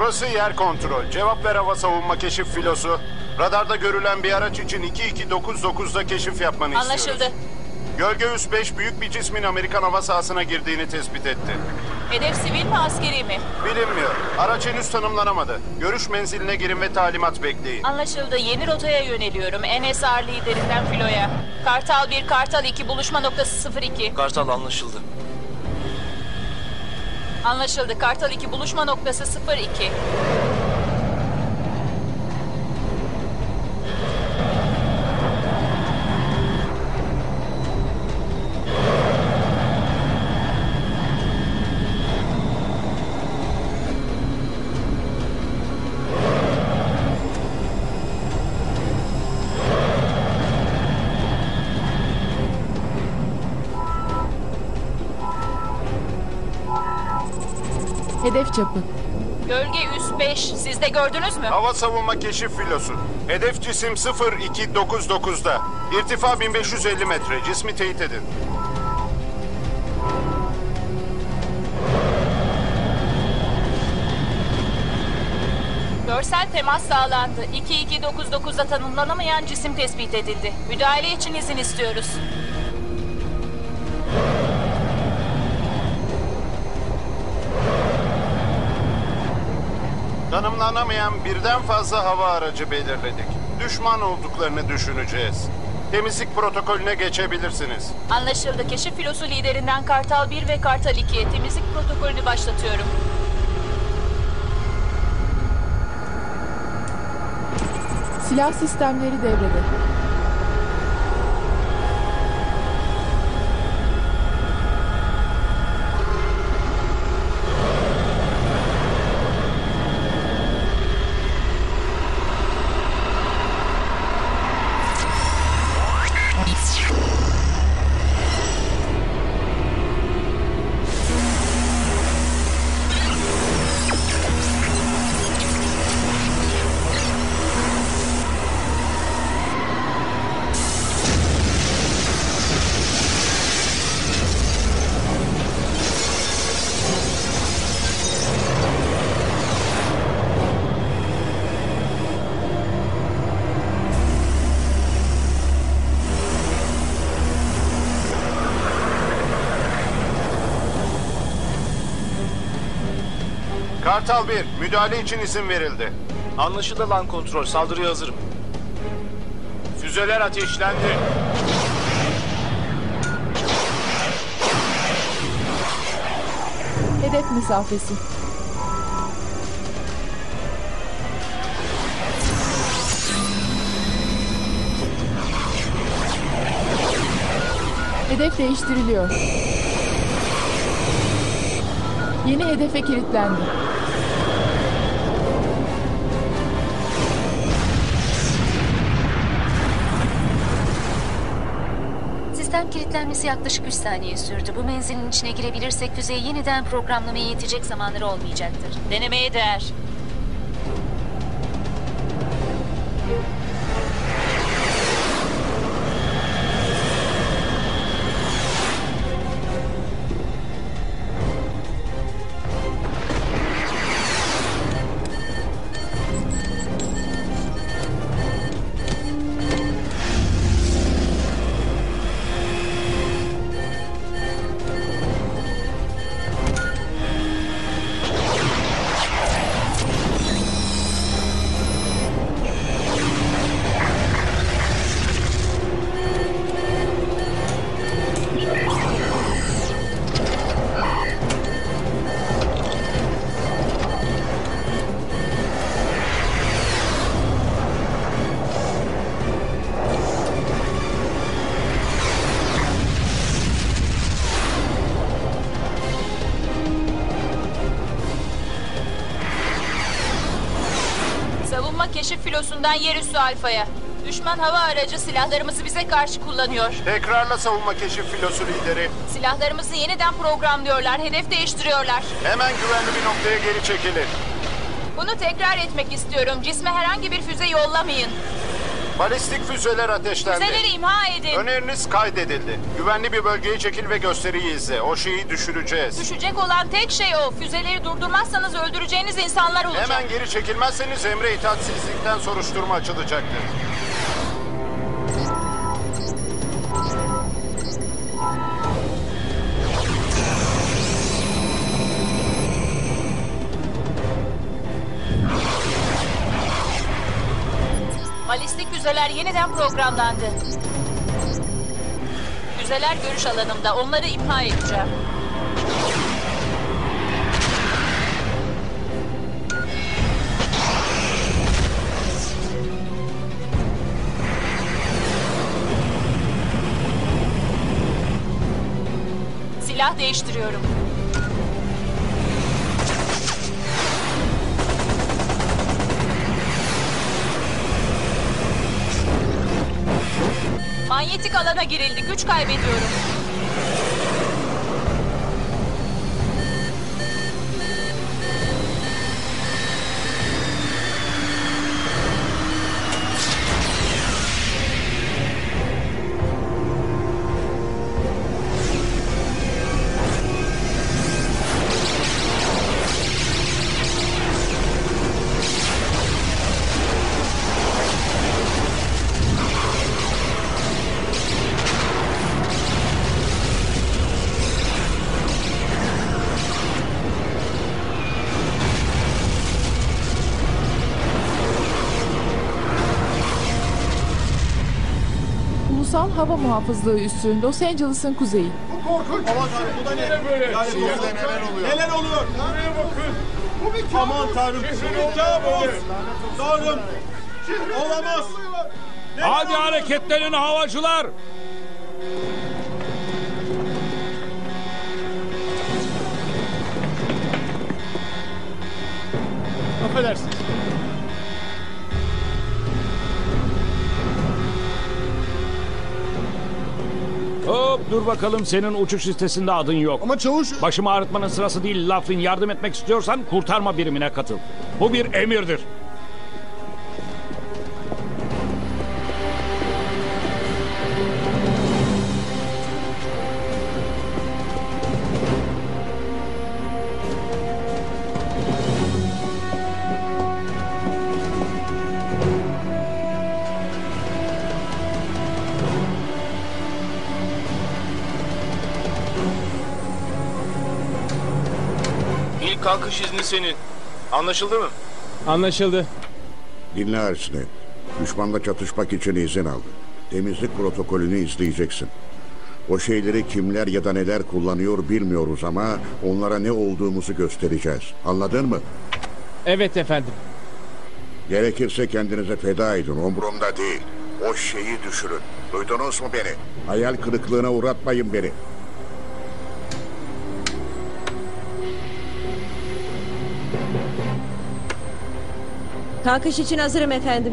Burası yer kontrol. Cevap ver hava savunma keşif filosu. Radarda görülen bir araç için 2299'da keşif yapmanı istiyoruz. Anlaşıldı. Gölge Üs 5 büyük bir cismin Amerikan hava sahasına girdiğini tespit etti. Hedef sivil mi, askeri mi? Bilinmiyor. Araç henüz tanımlanamadı. Görüş menziline girin ve talimat bekleyin. Anlaşıldı. Yeni rotaya yöneliyorum. NSR liderinden filoya. Kartal 1, Kartal 2, buluşma noktası 02. Kartal anlaşıldı. Anlaşıldı. Kartal 2, buluşma noktası 02. Hedef çapı. Gölge Üs 5. Siz de gördünüz mü? Hava savunma keşif filosu. Hedef cisim 0299'da. İrtifa 1550 metre. Cismi teyit edin. Görsel temas sağlandı. 2299'da tanımlanamayan cisim tespit edildi. Müdahale için izin istiyoruz. Tanımlanamayan birden fazla hava aracı belirledik. Düşman olduklarını düşüneceğiz. Temizlik protokolüne geçebilirsiniz. Anlaşıldı. Keşif filosu liderinden Kartal 1 ve Kartal 2'ye temizlik protokolünü başlatıyorum. Silah sistemleri devrede. Kartal 1, müdahale için izin verildi. Anlaşıldı lan kontrol. Saldırıya hazırım. Füzeler ateşlendi. Hedef mesafesi. Hedef değiştiriliyor. Yeni hedefe kilitlendi. Sistem kilitlenmesi yaklaşık 3 saniye sürdü. Bu menzilin içine girebilirsek füzeyi yeniden programlamaya yetecek zamanları olmayacaktır. Denemeye değer. Savunma keşif filosundan yerüstü alfaya. Düşman hava aracı silahlarımızı bize karşı kullanıyor. Tekrarla savunma keşif filosu lideri. Silahlarımızı yeniden programlıyorlar, hedef değiştiriyorlar. Hemen güvenli bir noktaya geri çekilin. Bunu tekrar etmek istiyorum. Cisme herhangi bir füze yollamayın. Balistik füzeler ateşlendi. Füzeleri imha edin. Öneriniz kaydedildi. Güvenli bir bölgeye çekil ve gösteriyi izle. O şeyi düşüreceğiz. Düşecek olan tek şey o. Füzeleri durdurmazsanız öldüreceğiniz insanlar olacak. Hemen geri çekilmezseniz emre itaatsizlikten soruşturma açılacaktır. Balistik füzeler yeniden programlandı. Füzeler görüş alanımda. Onları imha edeceğim. Silah değiştiriyorum. Manyetik alana girildi. Güç kaybediyorum. Ulusal Hava Muhafızlığı Üssü, Los Angeles'ın kuzeyi. Neler oluyor? Buraya bakın. Aman tanrım. Kabus. Tanrım. Olamaz. Hadi hareketlenin havacılar. Affedersiniz. Hop dur bakalım, senin uçuş listesinde adın yok. Ama çavuş... Başımı ağrıtmanın sırası değil Laughlin. Yardım etmek istiyorsan kurtarma birimine katıl. Bu bir emirdir. İlk kalkış izni senin. Anlaşıldı mı? Anlaşıldı. Dinle Arsene. Düşmanla çatışmak için izin aldı. Temizlik protokolünü izleyeceksin. O şeyleri kimler ya da neler kullanıyor bilmiyoruz ama onlara ne olduğumuzu göstereceğiz. Anladın mı? Evet efendim. Gerekirse kendinize feda edin. Umurumda değil. O şeyi düşürün. Duydunuz mu beni? Hayal kırıklığına uğratmayın beni. Kalkış için hazırım efendim.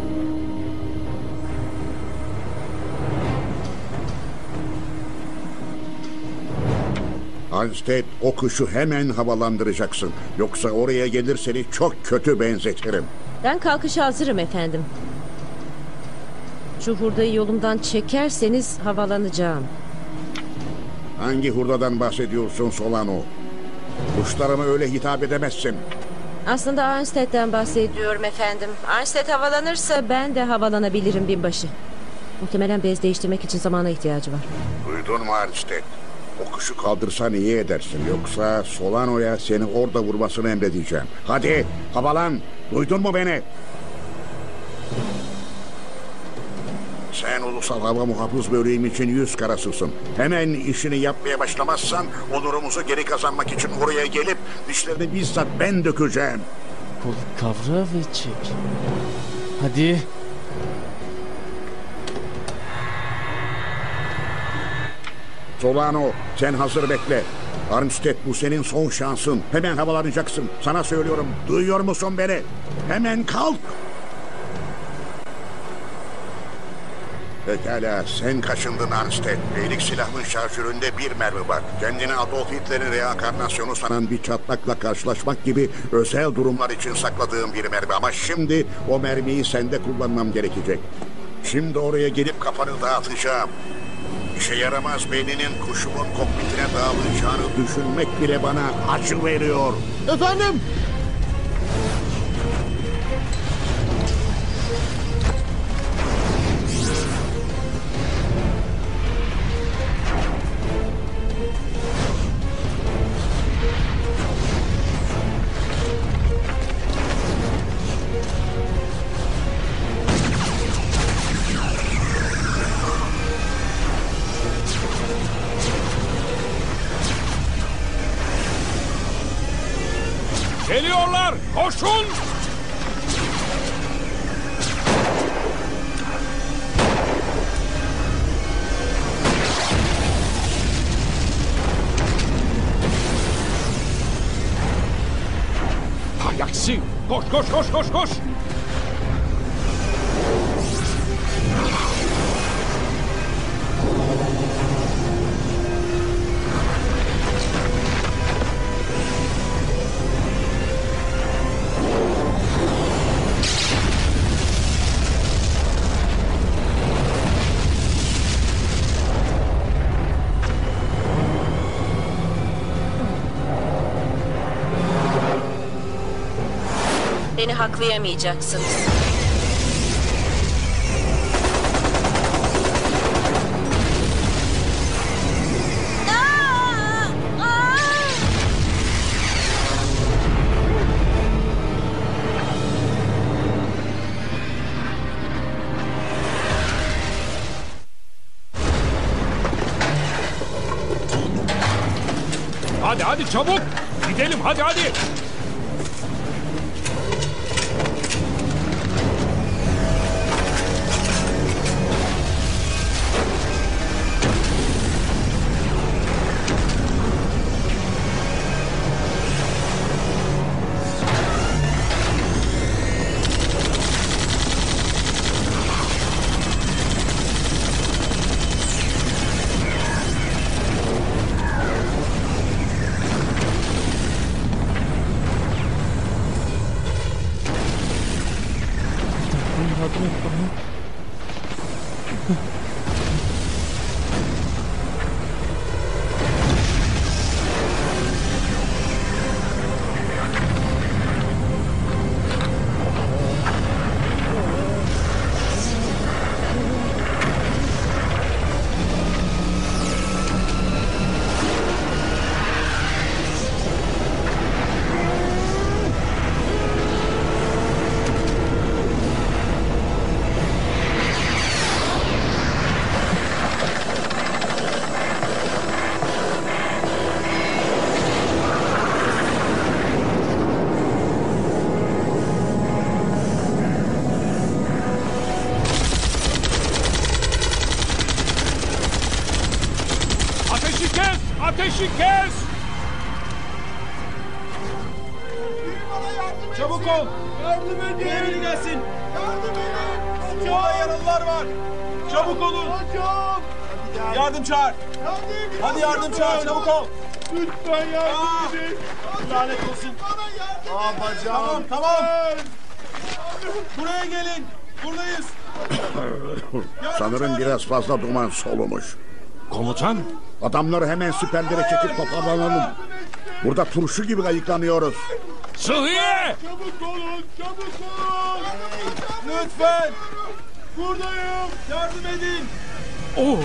Halstead, o kuşu hemen havalandıracaksın. Yoksa oraya gelir seni çok kötü benzetirim. Ben kalkışa hazırım efendim. Şu hurdayı yolumdan çekerseniz havalanacağım. Hangi hurdadan bahsediyorsun Solano? Kuşlarıma öyle hitap edemezsin. Aslında Arnstedt'ten bahsediyorum efendim. Arnstedt havalanırsa ben de havalanabilirim binbaşı. Muhtemelen bez değiştirmek için zamana ihtiyacı var. Duydun mu Halstead? O kuşu kaldırsan iyi edersin. Yoksa Solano'ya seni orada vurmasını emredeceğim. Hadi havalan. Duydun mu beni? Sen ulusal hava muhafız bölüğüm için 100 karasısın. Hemen işini yapmaya başlamazsan onurumuzu geri kazanmak için oraya gelip dişlerini bizzat ben dökeceğim. Kol kavra ve çek. Hadi. Solano, sen hazır bekle. Armstead, bu senin son şansın. Hemen havalanacaksın. Sana söylüyorum. Duyuyor musun beni? Hemen kalk. Pekala, sen kaşındın Armstead. Beylik silahın şarjöründe bir mermi var. Kendini Adolf Hitler'in reenkarnasyonu sanan bir çatlakla karşılaşmak gibi özel durumlar için sakladığım bir mermi. Ama şimdi o mermiyi sende kullanmam gerekecek. Şimdi oraya gelip kafanı dağıtacağım. İşe yaramaz beyninin kuşumun kokpitine dağılacağını düşünmek bile bana acı veriyor. Efendim? Geliyorlar! Koşun! Hay aksi! Koş koş koş koş koş! Beni haklayamayacaksınız. Hadi hadi çabuk! Gidelim hadi hadi! Yardım et bana. Ateşi kes! Ateşi kes! Çabuk ol! Yardım edin! Biri gelsin! Yardım edin! Yolda yaralılar var! Çabuk olun! Yardım çağır! Hadi yardım çağır, çabuk ol! Lütfen yardım edin! Lanet olsun! Bacağım! Tamam! Buraya gelin! Buradayız! Sanırım biraz fazla duman solumuş. Komutan? Adamları hemen siperlere çekip toparlanalım. Burada turşu gibi ayıklanıyoruz. Sıhhiye! Çabuk olun! Çabuk olun! Lütfen! Buradayım! Yardım edin! Oh!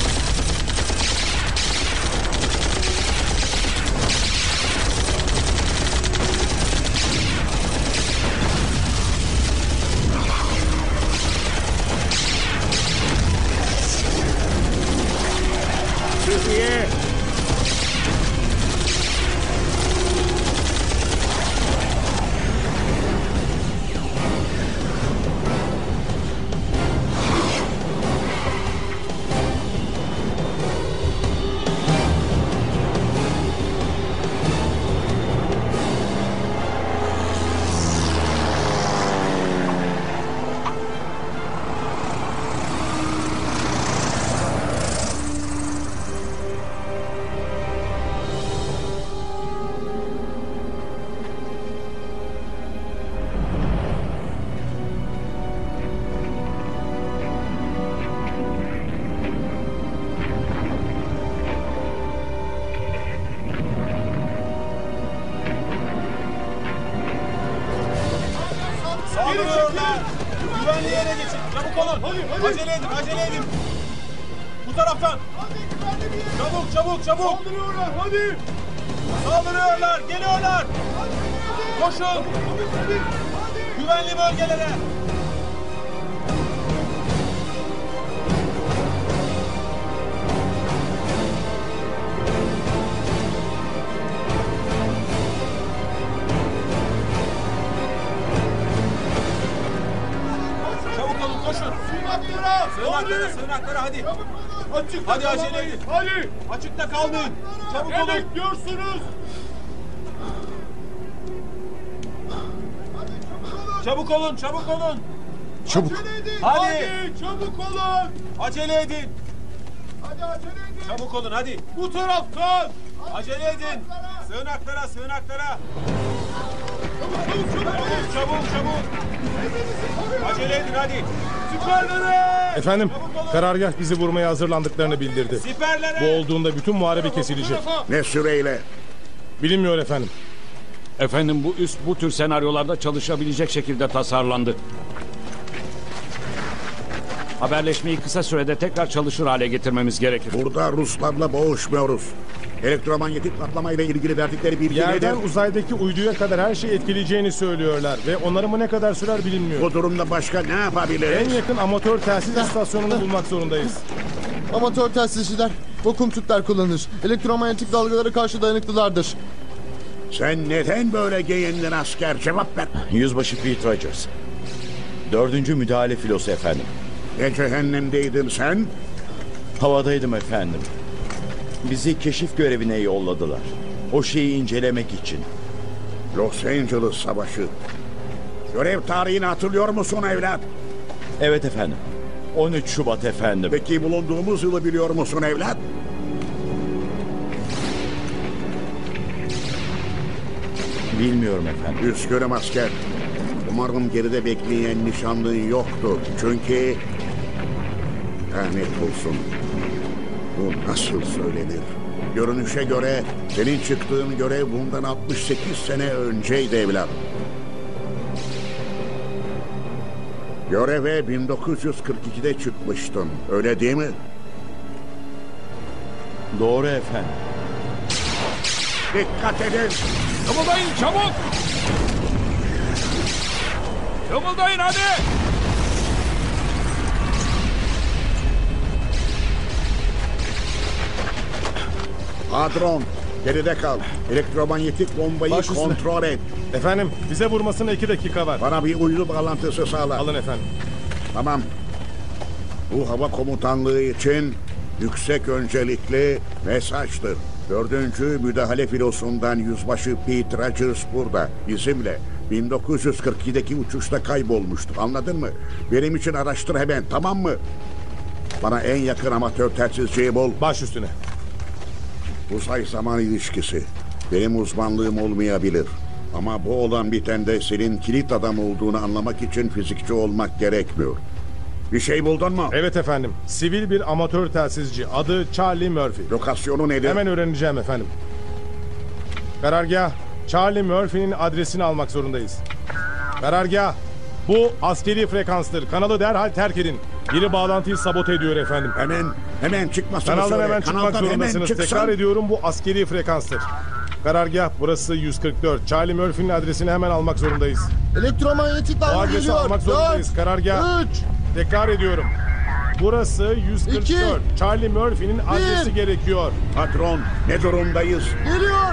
Sıhhiye! geçin. Çabuk olun. Acele edin, acele edin. Bu taraftan. Çabuk, çabuk, çabuk. Saldırıyorlar, hadi. Saldırıyorlar, geliyorlar. Koşun. Güvenli bölgelere. Çabuk olun, koşun. Sığınaklara hadi. Hadi acele edin. Hadi. Açıkta kalmayın. Çabuk olun. Ne bekliyorsunuz? Çabuk olun, çabuk olun. Çabuk. Hadi. Çabuk olun. Acele edin. Hadi acele edin. Çabuk olun hadi. Bu taraftan. Acele edin. Sığınaklara, sığınaklara. Çabuk. Acele edin hadi. Siperlere. Efendim, karargah bizi vurmaya hazırlandıklarını bildirdi. Siperlere. Bu olduğunda bütün muharebe kesilecek. Ne süreyle? Bilinmiyor efendim. Efendim bu üs bu tür senaryolarda çalışabilecek şekilde tasarlandı. Haberleşmeyi kısa sürede tekrar çalışır hale getirmemiz gerekir. Burada Ruslarla boğuşmuyoruz. Elektromanyetik patlamayla ilgili verdikleri bilgi Yerden nedir? uzaydaki uyduya kadar her şeyi etkileyeceğini söylüyorlar ve onarımı ne kadar sürer bilinmiyor. Bu durumda başka ne yapabiliriz? En yakın amatör telsiz istasyonunu bulmak zorundayız. Amatör telsizciler vakum tüpler kullanır. Elektromanyetik dalgalara karşı dayanıklılardır. Sen neden böyle giyindin asker? Cevap ver. Yüzbaşı Pete Rogers. 4. müdahale filosu efendim. Ne cehennemdeydin sen? Havadaydım efendim. Bizi keşif görevine yolladılar. O şeyi incelemek için. Los Angeles Savaşı. Görev tarihini hatırlıyor musun evlat? Evet efendim. 13 Şubat efendim. Peki bulunduğumuz yılı biliyor musun evlat? Bilmiyorum efendim. Üzgünüm asker. Umarım geride bekleyen nişanlın yoktur. Çünkü... lanet olsun. Bu nasıl söylenir? Görünüşe göre senin çıktığın görev bundan 68 sene önceydi evlat. Göreve 1942'de çıkmıştın. Öyle değil mi? Doğru efendim. Dikkat edin. Kımıldayın çabuk! Kımıldayın hadi! Hadron, geride kal. Elektromanyetik bombayı Baş üstüne. kontrol et. Efendim, bize vurmasına 2 dakika var. Bana bir uydu bağlantısı sağla. Alın efendim. Tamam. Bu hava komutanlığı için yüksek öncelikli mesajdır. 4. müdahale filosundan yüzbaşı Pete Rogers burada. Bizimle. 1942'deki uçuşta kaybolmuştu. Anladın mı? Benim için araştır hemen, tamam mı? Bana en yakın amatör telsizciyi bul. Baş üstüne. Uzay zaman ilişkisi. Benim uzmanlığım olmayabilir. Ama bu olan bitende senin kilit adam olduğunu anlamak için fizikçi olmak gerekmiyor. Bir şey buldun mu? Evet efendim. Sivil bir amatör telsizci. Adı Charlie Murphy. Lokasyonu nedir? Hemen öğreneceğim efendim. Karargah, Charlie Murphy'nin adresini almak zorundayız. Karargah, bu askeri frekanstır. Kanalı derhal terk edin. Biri bağlantıyı sabote ediyor efendim. Hemen çıkmasını Kanaldan söyle. hemen çıkmak Kanaldan zorundasınız. hemen çıksın. Tekrar ediyorum, bu askeri frekanstır. Karargah, burası 144. Charlie Murphy'nin adresini hemen almak zorundayız. Elektromanyetik Bu dalga adresi geliyor. almak zorundayız. Karargah. 3. Tekrar ediyorum. Burası 144. İki. Charlie Murphy'nin adresi gerekiyor. Patron, ne durumdayız? Geliyor.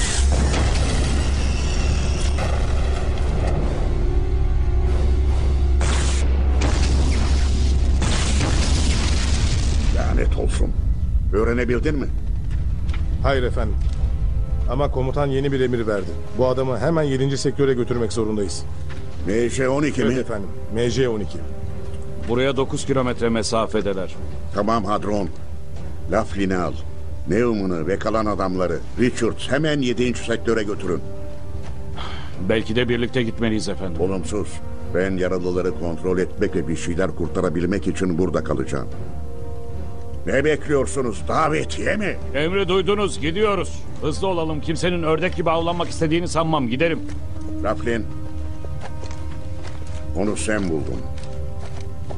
Lanet olsun. Öğrenebildin mi? Hayır efendim. Ama komutan yeni bir emir verdi. Bu adamı hemen 7. sektöre götürmek zorundayız. MC-12 Evet mi? efendim. MC-12. Buraya 9 kilometre mesafedeler. Tamam Hadron. Laflin'i al. Newman'ı ve kalan adamları. Richards hemen 7. sektöre götürün. Belki de birlikte gitmeliyiz efendim. Olumsuz. Ben yaralıları kontrol etmek ve bir şeyler kurtarabilmek için burada kalacağım. Ne bekliyorsunuz? Davetiye mi? Emri duydunuz, gidiyoruz. Hızlı olalım, kimsenin ördek gibi avlanmak istediğini sanmam. Gidelim. Laflin. Onu sen buldun.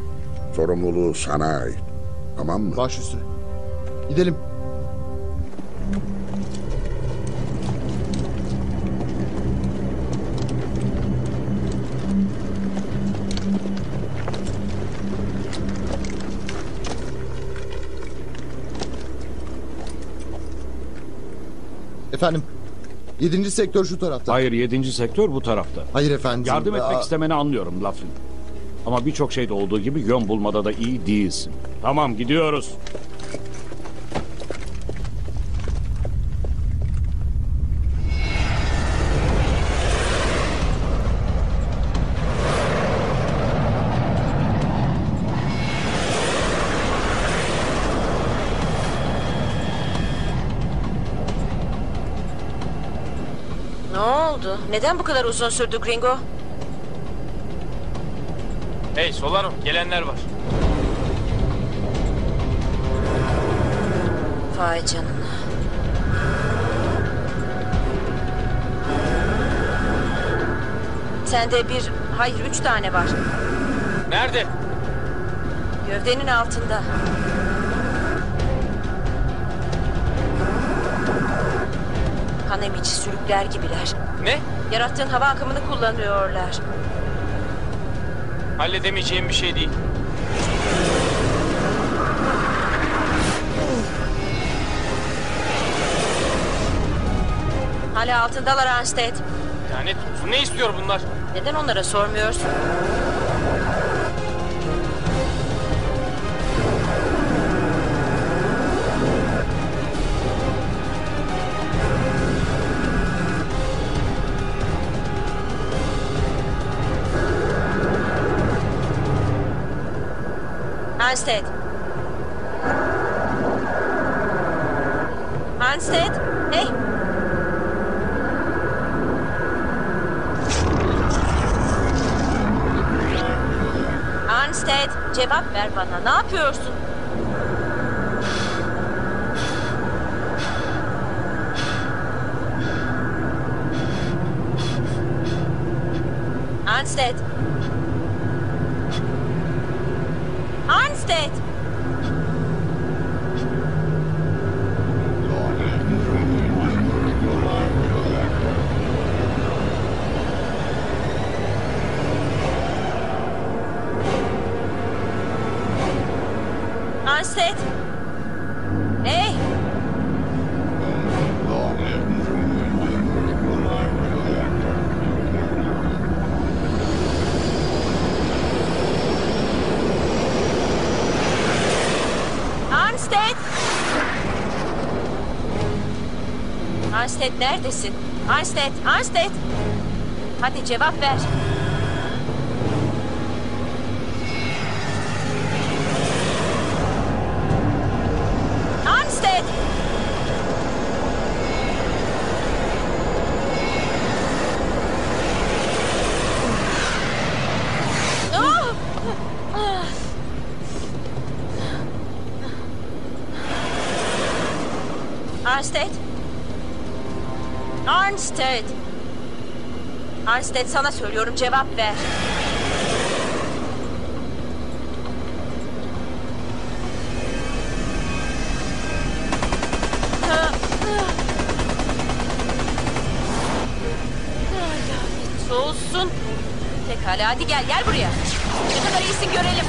Sorumluluğu sana ait. Tamam mı? Baş üstüne. Gidelim. Efendim, 7. sektör şu tarafta. Hayır, 7. sektör bu tarafta. Hayır efendim. Yardım etmek istemeni anlıyorum Laughlin. Ama birçok şeyde olduğu gibi yön bulmada da iyi değilsin. Tamam, gidiyoruz. Ne oldu? Neden bu kadar uzun sürdü Gringo? Hey Solano, gelenler var. Vay canına. Sende hayır 3 tane var. Nerede? Gövdenin altında. Kan emici sürükler gibiler. Ne? Yarattığın hava akımını kullanıyorlar. Halledemeyeceğim bir şey değil. Hala altındalar Arnstead. Lanet olsun, ne istiyor bunlar? Neden onlara sormuyorsun? Arnstead. Arnstead, hey. Arnstead, cevap ver bana. Ne yapıyorsun? Arnstead. Arnstead. Arnstead. Hey. Arnstead. Arnstead neredesin? Arnstead, Arnstead. Hadi cevap ver. Arnstead. Oh! Arnstead. Arnstead. Arnstead, sana söylüyorum, cevap ver. Lanet olsun. Pekala, hadi gel buraya. Ne kadar iyisin görelim.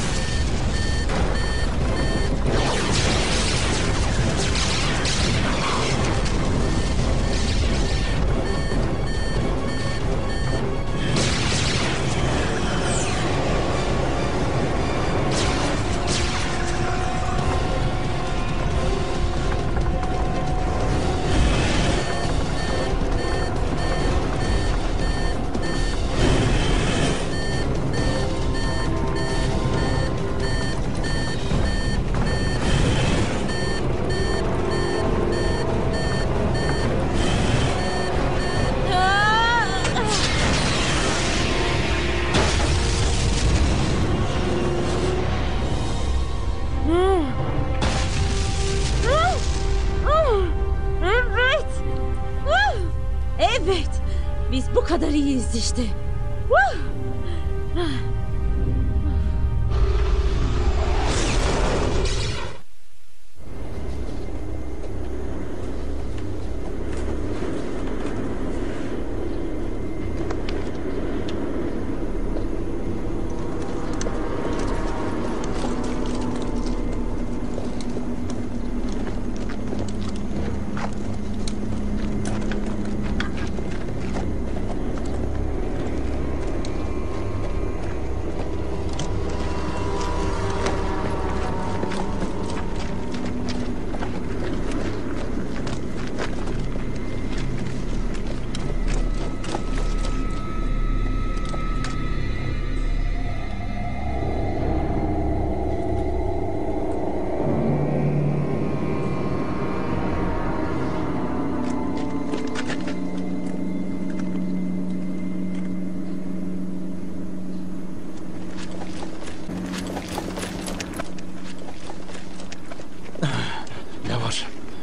Evet. Biz bu kadar iyiyiz işte.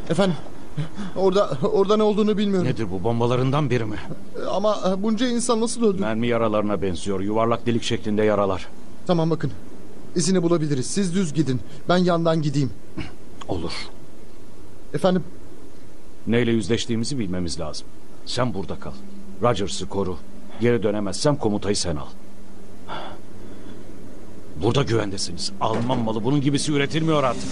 Efendim, orada ne olduğunu bilmiyorum. Nedir bu, bombalarından biri mi? Ama bunca insan nasıl öldü? Mermi yaralarına benziyor. Yuvarlak delik şeklinde yaralar. Tamam bakın. İzini bulabiliriz. Siz düz gidin. Ben yandan gideyim. Olur. Efendim? Neyle yüzleştiğimizi bilmemiz lazım. Sen burada kal. Rogers'ı koru. Geri dönemezsem komutayı sen al. Burada güvendesiniz. Alman malı bunun gibisi üretilmiyor artık.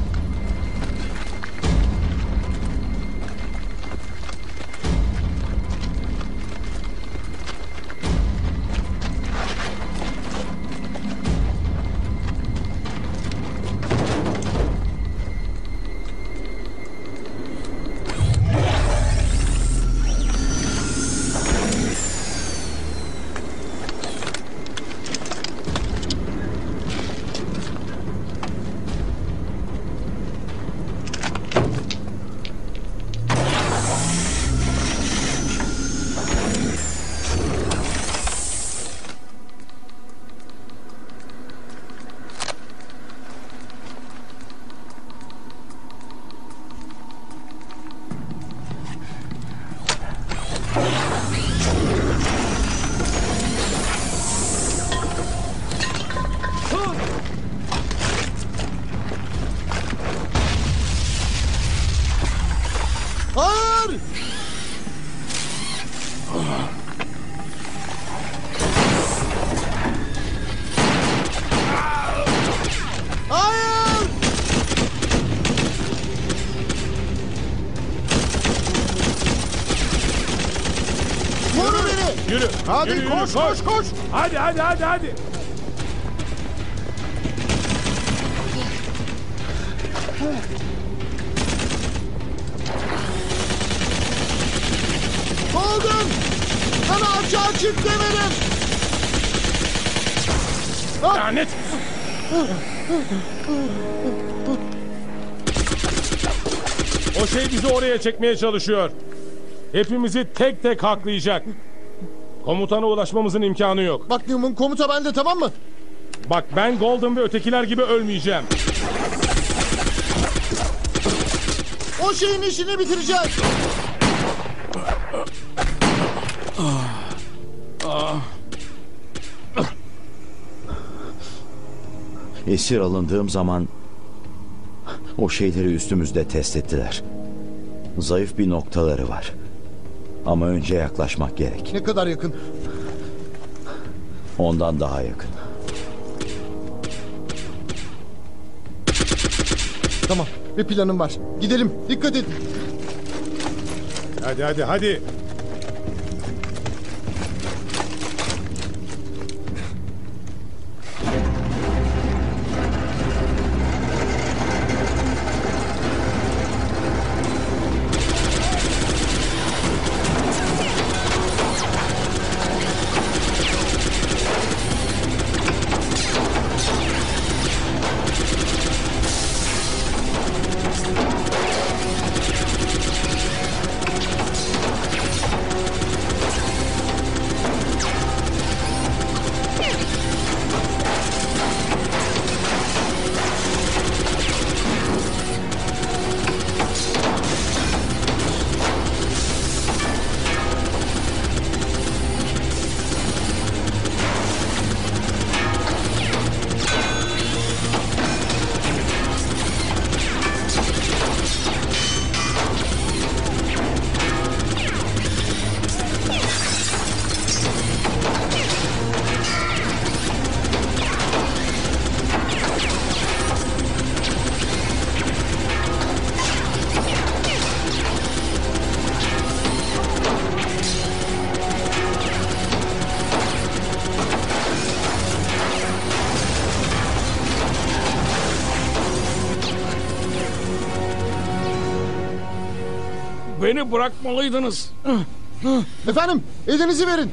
Hayır! Hayır! Koru beni! Yürü. Hadi yürü, koş, koş, koş! Hadi. Oldun! Bana açığa çık demedim! Lanet. O şey bizi oraya çekmeye çalışıyor. Hepimizi tek tek haklayacak. Komutana ulaşmamızın imkanı yok. Bak Newman, komuta bende, tamam mı? Bak ben Golden ve ötekiler gibi ölmeyeceğim. O şeyin işini bitireceğiz. Esir alındığım zaman o şeyleri üstümüzde test ettiler. Zayıf bir noktaları var. Ama önce yaklaşmak gerek. Ne kadar yakın? Ondan daha yakın. Tamam, bir planım var. Gidelim, dikkat edin. Hadi. Beni bırakmalıydınız. Efendim, elinizi verin.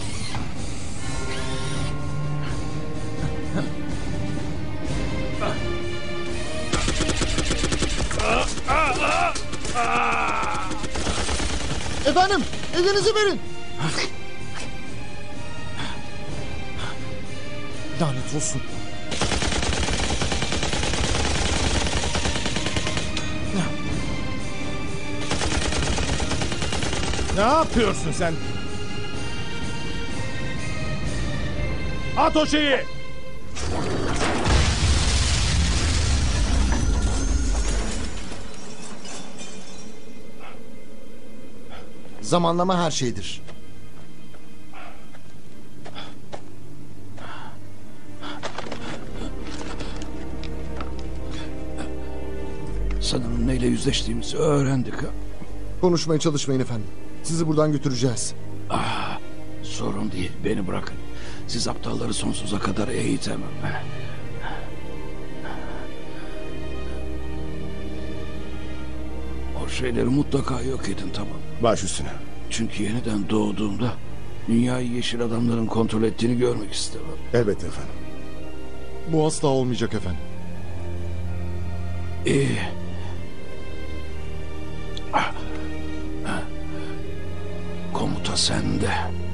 Efendim, elinizi verin. Lanet olsun. Ne yapıyorsun sen? At o şeyi! Zamanlama her şeydir. Sanırım neyle yüzleştiğimizi öğrendik. Konuşmaya çalışmayın efendim. Sizi buradan götüreceğiz. Sorun değil, beni bırakın. Siz aptalları sonsuza kadar eğitemem. O şeyleri mutlaka yok edin, tamam. Baş üstüne. Çünkü yeniden doğduğumda dünyayı yeşil adamların kontrol ettiğini görmek istemem. Elbette efendim. Bu asla olmayacak efendim. İyi. Komuta sende.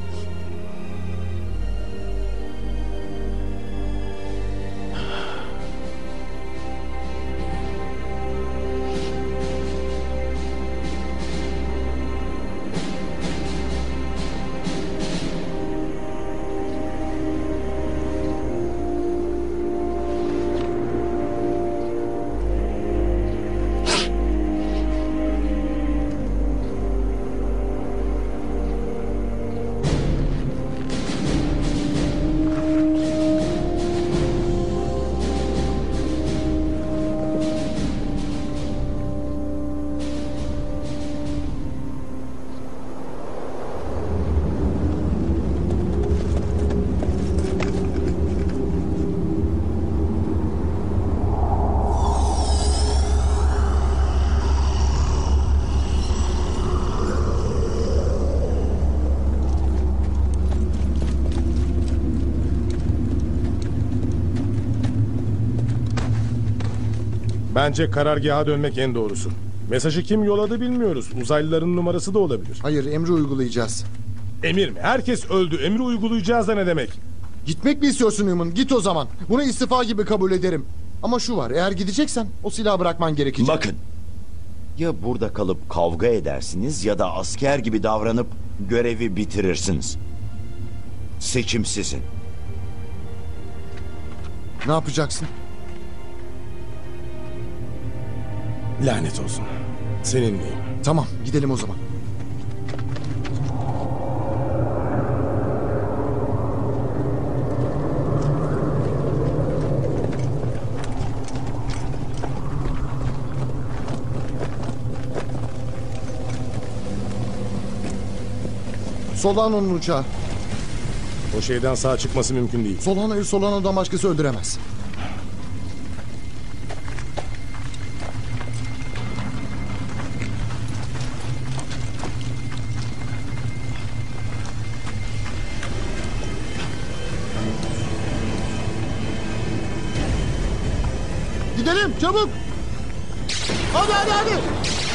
Bence karargaha dönmek en doğrusu. Mesajı kim yolladı bilmiyoruz. Uzaylıların numarası da olabilir. Hayır, emri uygulayacağız. Emir mi? Herkes öldü. Emri uygulayacağız da ne demek? Gitmek mi istiyorsun Newman? Git o zaman. Bunu istifa gibi kabul ederim. Ama şu var, eğer gideceksen o silahı bırakman gerekecek. Bakın. Ya burada kalıp kavga edersiniz ya da asker gibi davranıp görevi bitirirsiniz. Seçim sizin. Ne yapacaksın? Lanet olsun. Seninleyim. Tamam, gidelim o zaman. Solano'nun uçağı. O şeyden sağ çıkması mümkün değil. Solano'yu Solano'dan başkası öldüremez. Gidelim çabuk. Hadi.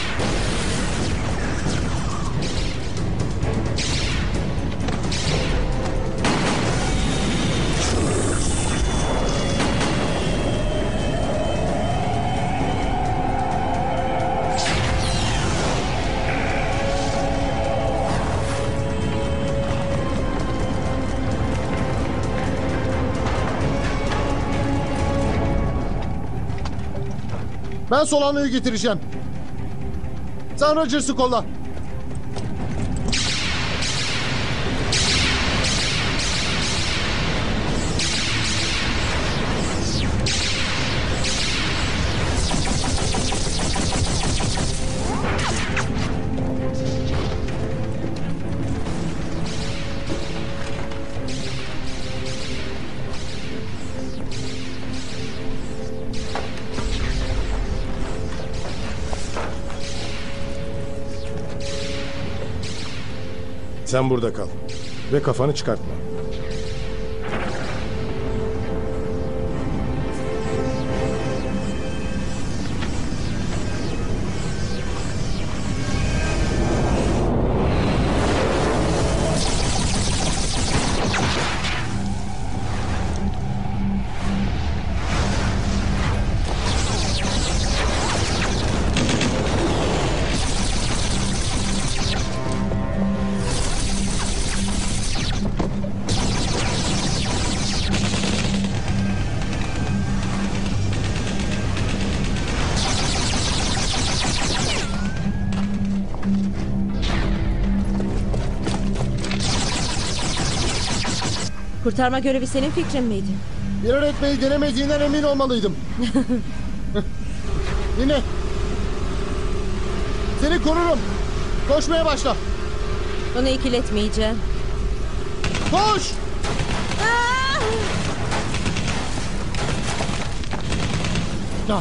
Ben Solano'yu getireceğim. Sen Rogers'ı kolla. Sen burada kal. Ve kafanı çıkartma. Kurtarma görevi senin fikrin miydi? Firar etmeyi denemediğinden emin olmalıydım. Yine. Seni korurum. Koşmaya başla. Onu ikiletmeyeceğim. Koş! Ah,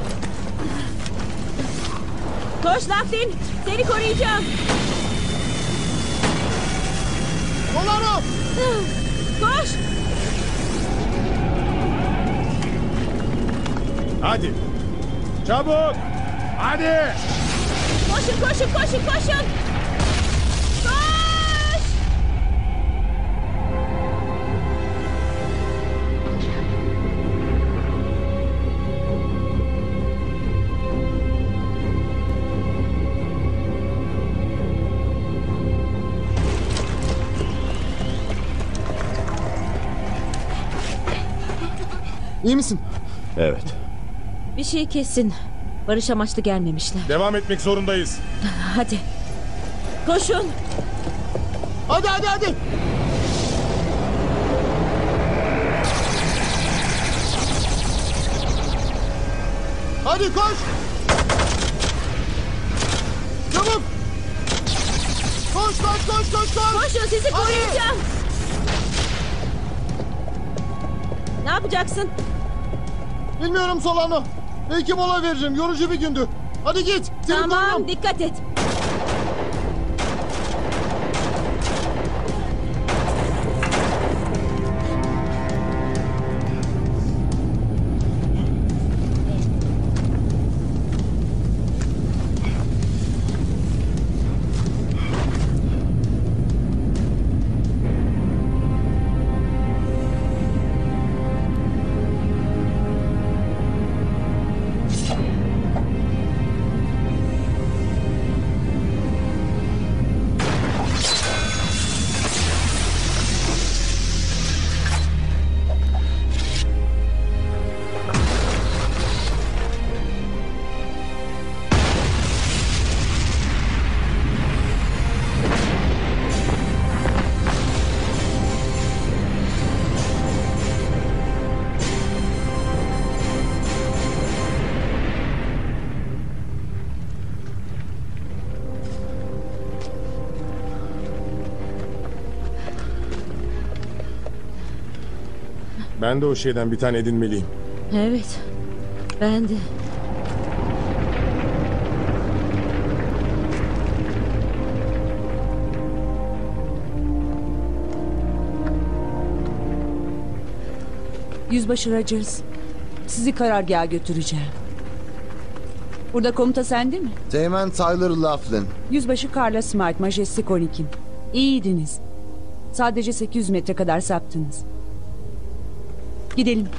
Koş Laughlin. Seni koruyacağım. Solano! Koş. Hadi. Çabuk. Hadi. Koşun koşun koşun koşun. Koş. İyi misin? Evet. Bir şey kesin. Barış amaçlı gelmemişler. Devam etmek zorundayız. Hadi. Koşun. Hadi hadi hadi! Hadi koş! Çabuk! Koş koş koş koş koş! Koşun sizi koruyacağım. Ne yapacaksın? Bilmiyorum Solano. Belki mola veririm. Yorucu bir gündü. Hadi git. Seni Tamam korurum. dikkat et. Ben de o şeyden bir tane edinmeliyim. Evet. Ben de. Yüzbaşı Rogers, sizi karargaha götüreceğim. Burada komuta sende mi? Teğmen Tyler Laughlin. Yüzbaşı Carla Smart, Majestic 12. İyiydiniz. Sadece 800 metre kadar saptınız. Gidelim.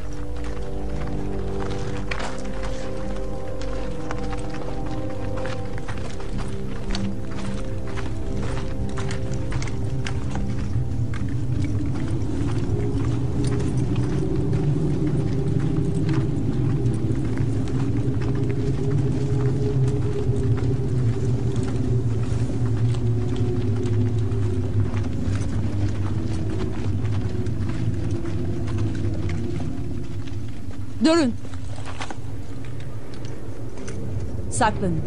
Durun. Saklanın.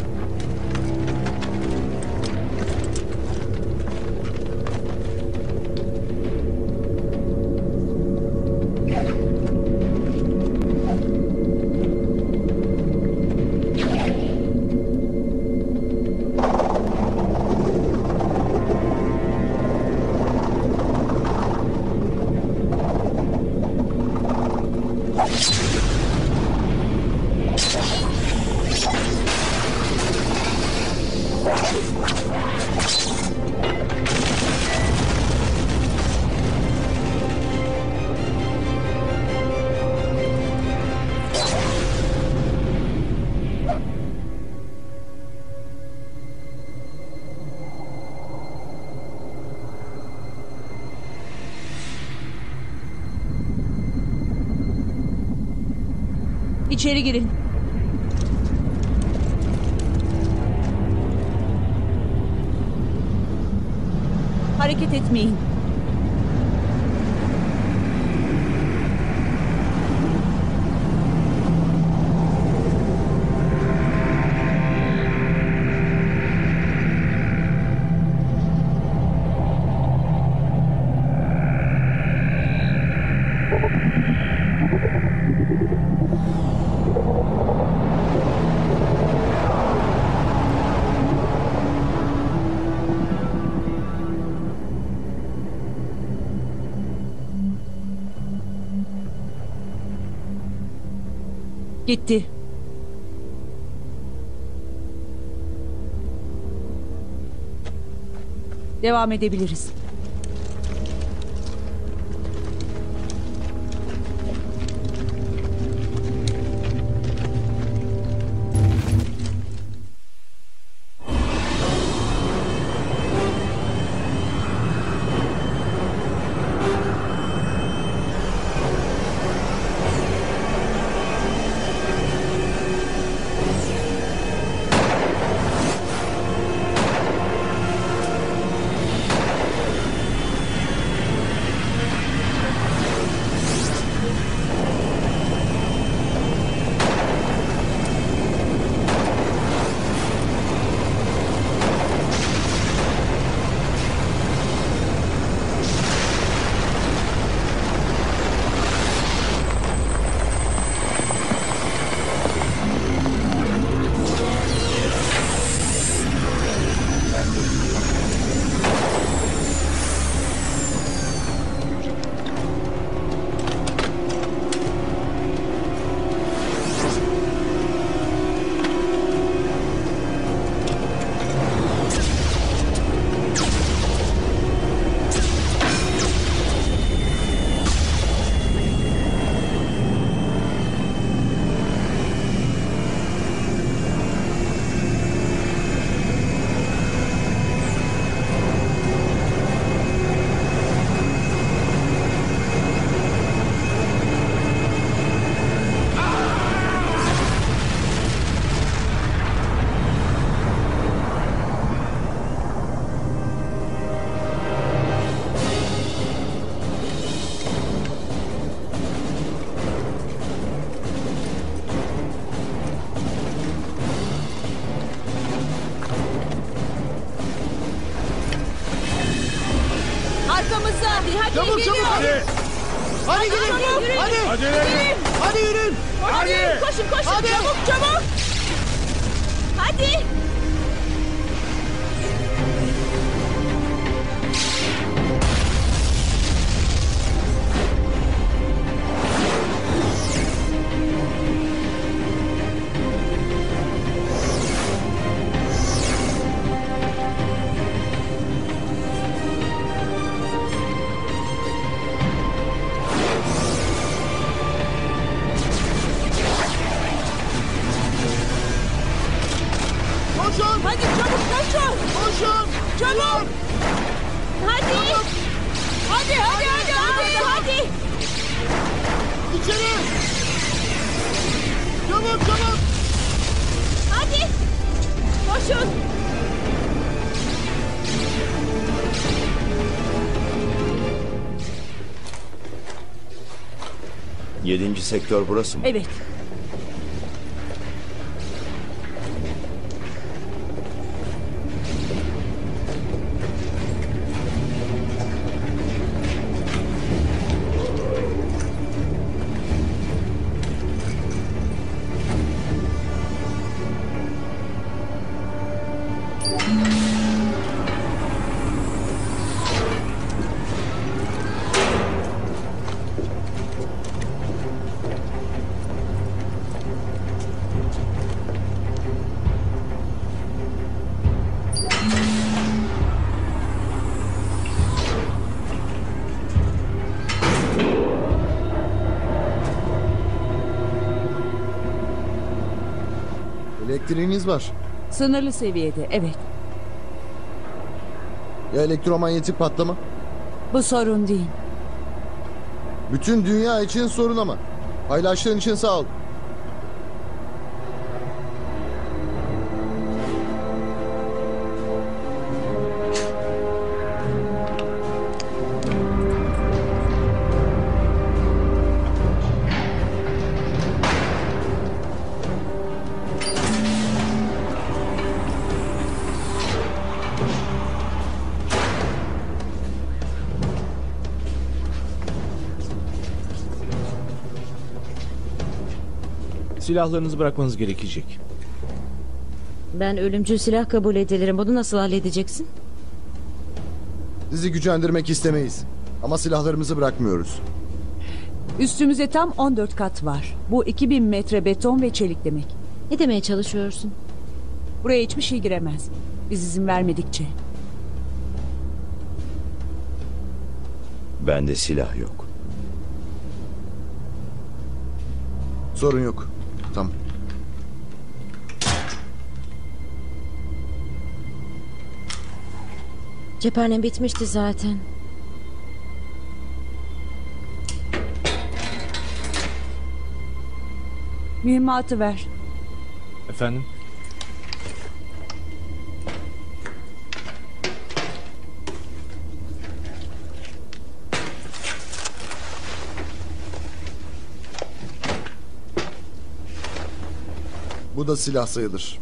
İçeri girin. Hareket etmeyin. Gitti. Devam edebiliriz. Çabuk çabuk hadi. Hadi gidin. Hadi. Hadi yürüyün. Hadi yürüyün. Hadi. Koşun Hadi. çabuk. Hadi. Koşun. Hadi çabuk koşun. Koşun. Çabuk. Hadi. Hadi. İçeri. Çabuk çabuk. Hadi. Koşun. Yedinci sektör burası mı? Evet. Elektriğiniz var. Sınırlı seviyede, evet. Ya elektromanyetik patlama? Bu sorun değil. Bütün dünya için sorun ama. Paylaştığın için sağ ol. Silahlarınızı bırakmanız gerekecek. Ben ölümcül silah kabul edilirim. Bunu nasıl halledeceksin? Sizi gücendirmek istemeyiz. Ama silahlarımızı bırakmıyoruz. Üstümüze tam 14 kat var. Bu 2000 metre beton ve çelik demek. Ne demeye çalışıyorsun? Buraya hiçbir şey giremez. Biz izin vermedikçe. Bende silah yok. Sorun yok. Tamam. Cephanem bitmişti zaten. Mühimmatı ver. Efendim? Bu da silah sayılır.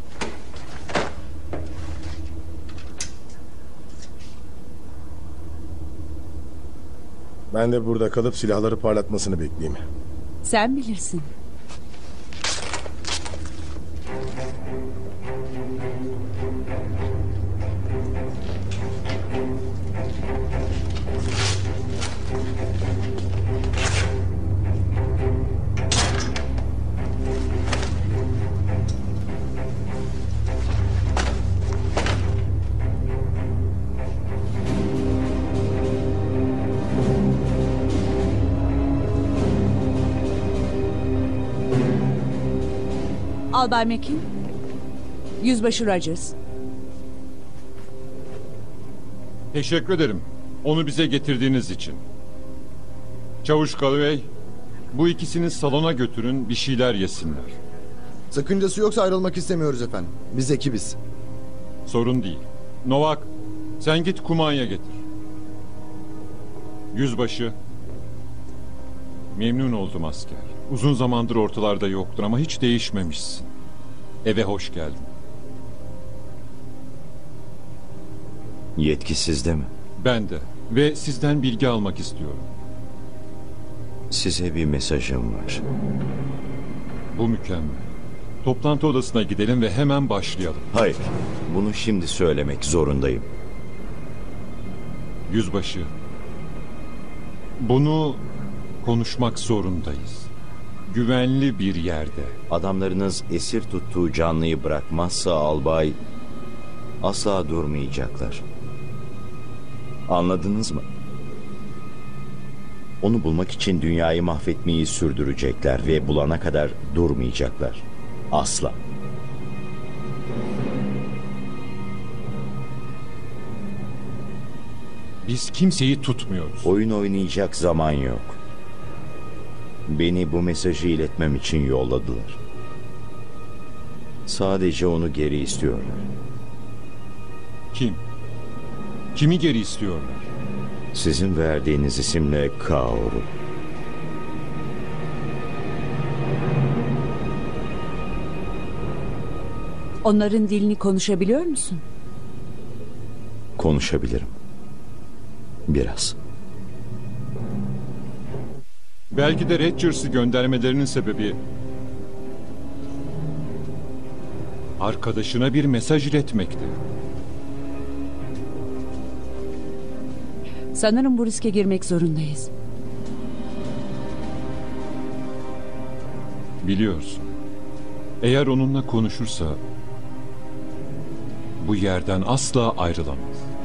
Ben de burada kalıp silahları parlatmasını bekleyeyim. Sen bilirsin. Albay Mekin. Yüzbaşı Rogers. Teşekkür ederim. Onu bize getirdiğiniz için. Çavuş Galloway, bu ikisini salona götürün, bir şeyler yesinler. Sakıncası yoksa ayrılmak istemiyoruz efendim. Biz ekibiz. Sorun değil. Novak, sen git kumanya getir. Yüzbaşı. Memnun oldum asker. Uzun zamandır ortalarda yoktun ama hiç değişmemişsin. Eve hoş geldin. Yetki sizde mi? Ben de. Ve sizden bilgi almak istiyorum. Size bir mesajım var. Bu mükemmel. Toplantı odasına gidelim ve hemen başlayalım. Hayır. Bunu şimdi söylemek zorundayım. Yüzbaşı. Bunu konuşmak zorundayız. Güvenli bir yerde. Adamlarınız esir tuttuğu canlıyı bırakmazsa albay asla durmayacaklar. Anladınız mı? Onu bulmak için dünyayı mahvetmeyi sürdürecekler ve bulana kadar durmayacaklar. Asla. Biz kimseyi tutmuyoruz. Oyun oynayacak zaman yok. Beni bu mesajı iletmem için yolladılar. Sadece onu geri istiyorlar. Kim? Kimi geri istiyorlar? Sizin verdiğiniz isimle Kaoru. Onların dilini konuşabiliyor musun? Konuşabilirim. Biraz. Belki de Rodgers'ı göndermelerinin sebebi arkadaşına bir mesaj iletmekti. Sanırım bu riske girmek zorundayız. Biliyorsun. Eğer onunla konuşursa bu yerden asla ayrılamaz.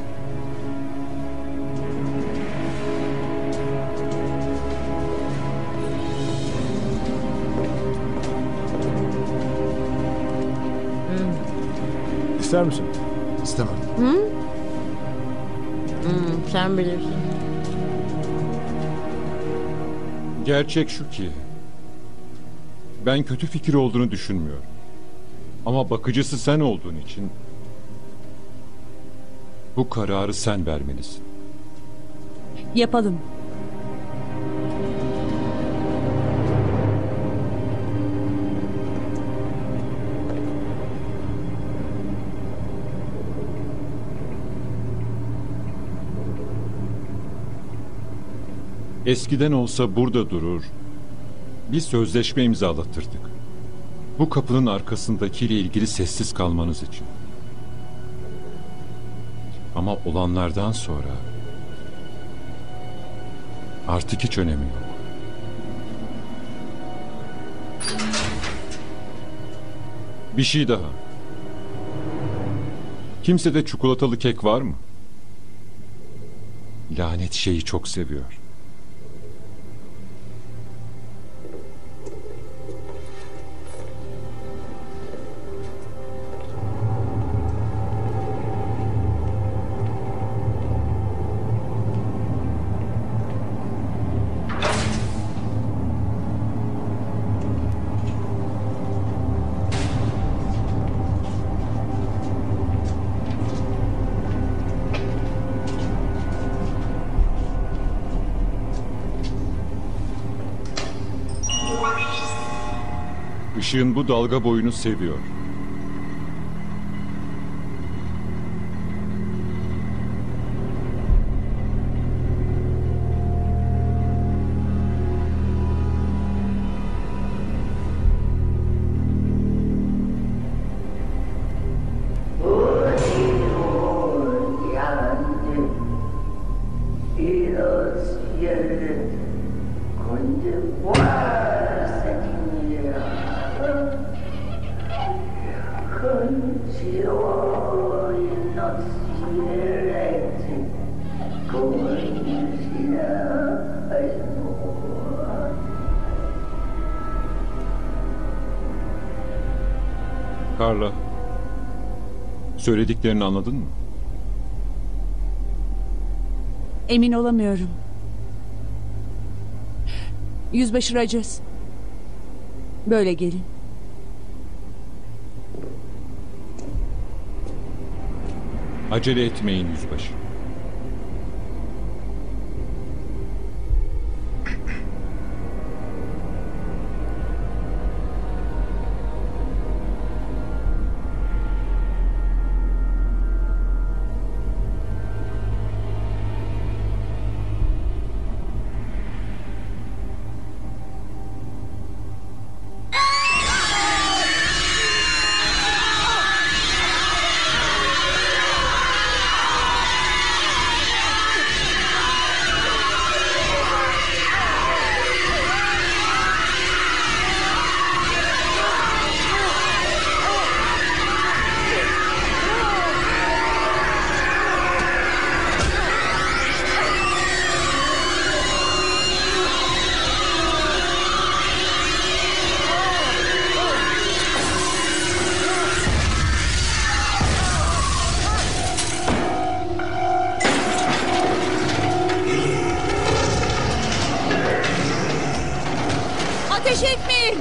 İster misin? İstemem. Sen bilirsin. Gerçek şu ki ben kötü fikir olduğunu düşünmüyorum. Ama bakıcısı sen olduğun için bu kararı sen vermelisin. Yapalım. Eskiden olsa burada durur, bir sözleşme imzalatırdık. Bu kapının arkasındakiyle ilgili sessiz kalmanız için. Ama olanlardan sonra artık hiç önemi yok. Bir şey daha. Kimsede çikolatalı kek var mı? Lanet şeyi çok seviyor. Işığın bu dalga boyunu seviyor. Carla, söylediklerini anladın mı? Emin olamıyorum. Yüzbaşı Rogers. Böyle gelin. Acele etmeyin yüzbaşı. Ateş etmeyin!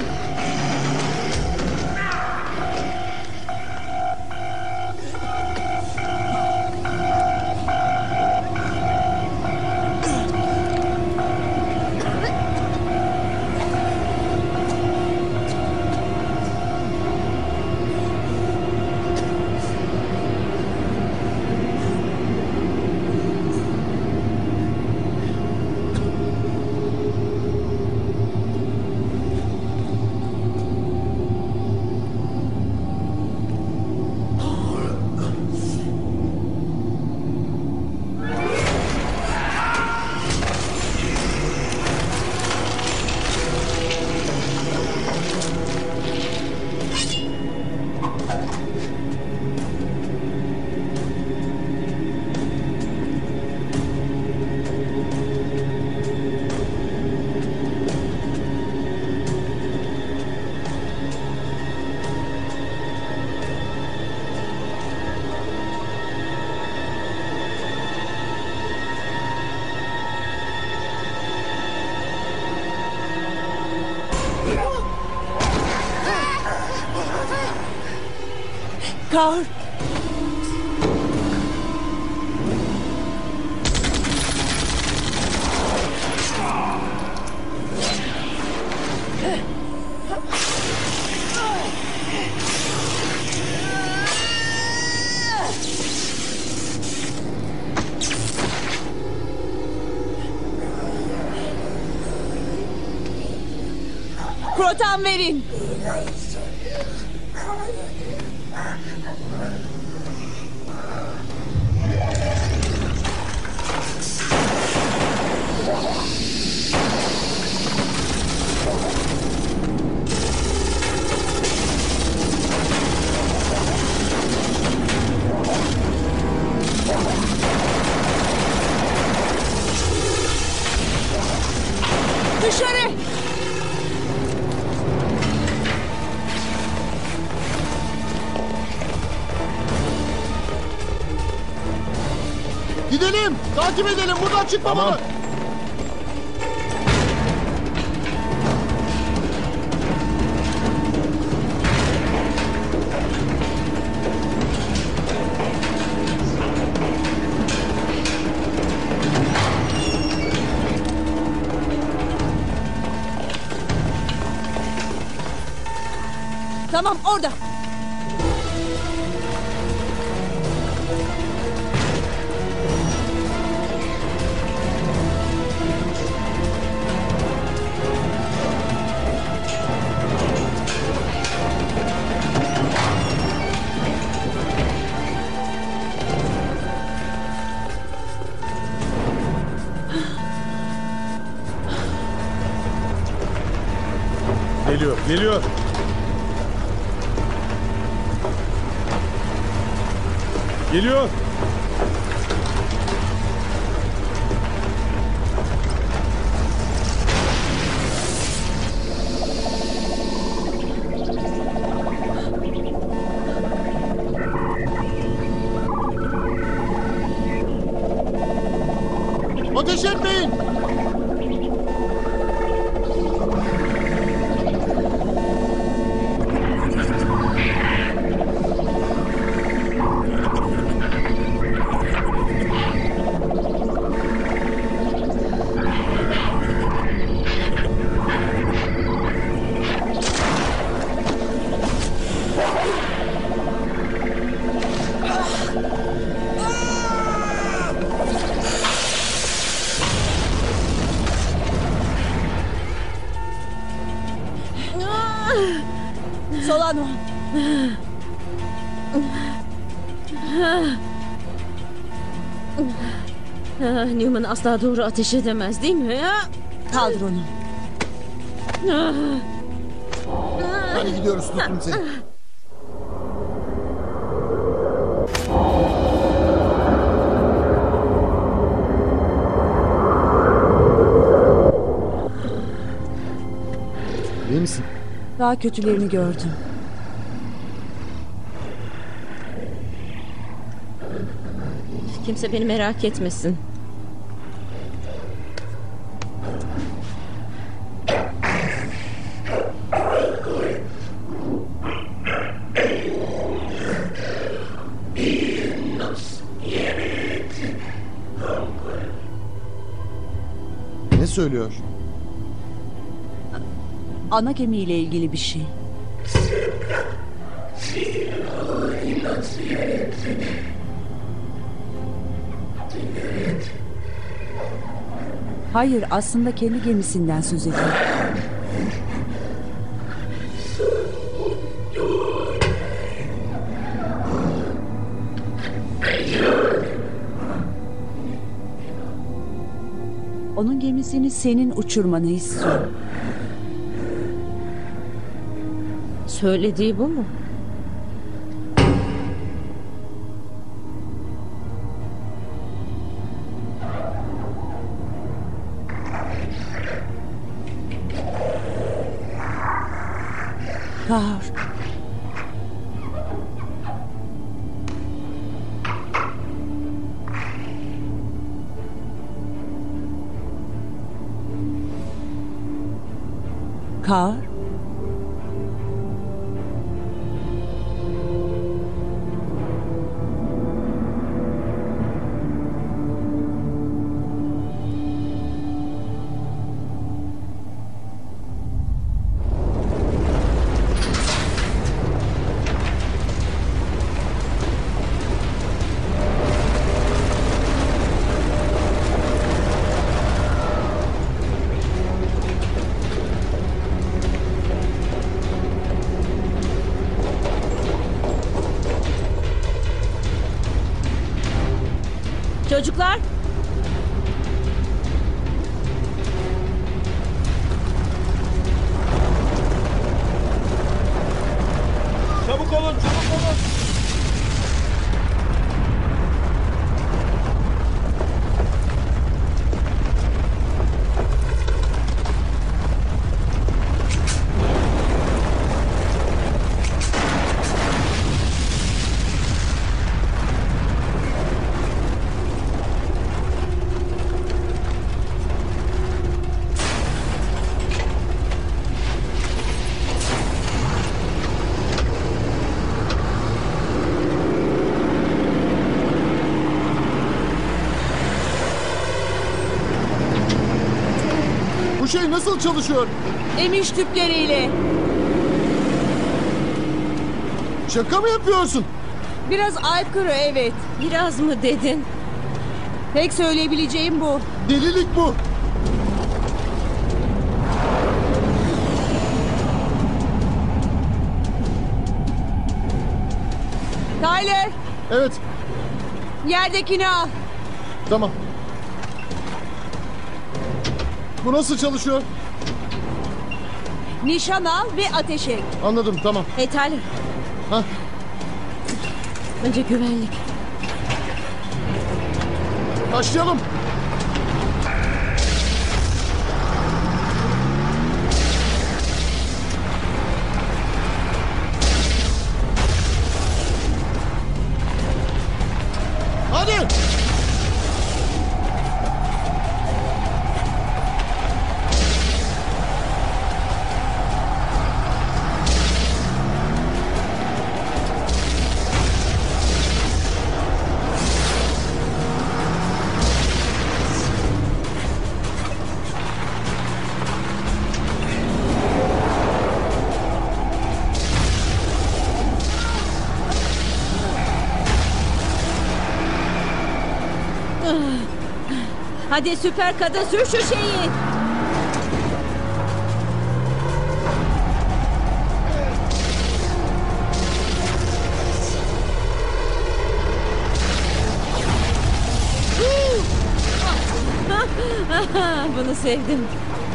Kar. Proton verin. Gidelim. Takip edelim. Buradan çıkmamalı. Tamam. Tamam orada. Geliyor, geliyor. Geliyor. Ateş etmeyin. Solano. Newman asla doğru ateş edemez değil mi? Kaldır onu. Hadi gidiyoruz, tuttum seni. İyi misin? Daha kötülerini gördüm. Kimse beni merak etmesin. Ne söylüyor? Ana gemiyle ilgili bir şey. Hayır, aslında kendi gemisinden söz ediyor. Onun gemisini senin uçurmanı istiyor. Söylediği bu mu? Kar. Kar. Çocuklar. Çabuk olun, çabuk olun. şey nasıl çalışıyor? Emiş tüpleriyle. Şaka mı yapıyorsun? Biraz aykırı, evet. Biraz mı dedin? Tek söyleyebileceğim bu. Delilik bu. Tyler, Evet, yerdekini al. tamam. Bu nasıl çalışıyor? Nişan al ve ateş et. Anladım, tamam. Hey Tyler. Ha? Önce güvenlik. Başlayalım. Hadi. Hadi süper kadın sür şu şeyi. Bunu sevdim.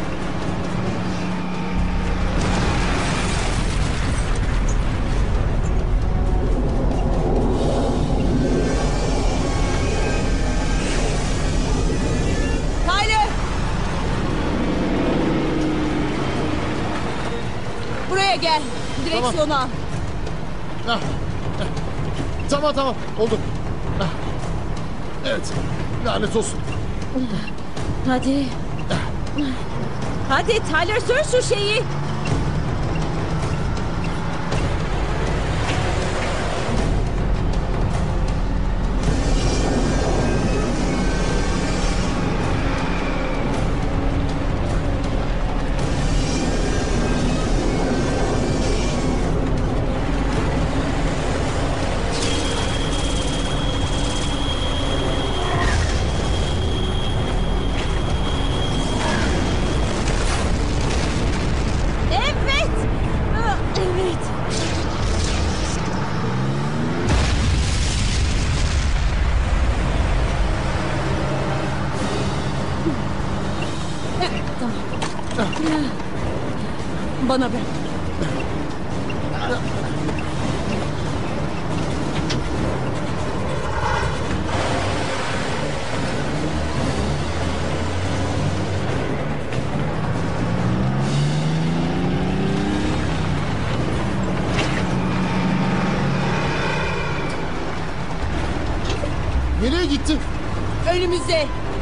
Tyler! Buraya gel. Direksiyonu al. Ah, ah. Tamam tamam oldu. Ah. Evet. Lanet olsun. Hadi. Hadi Tyler sür şu şeyi. Evet. Ah, evet. Tamam. Bana ver. Nereye gitti? Önümüzde.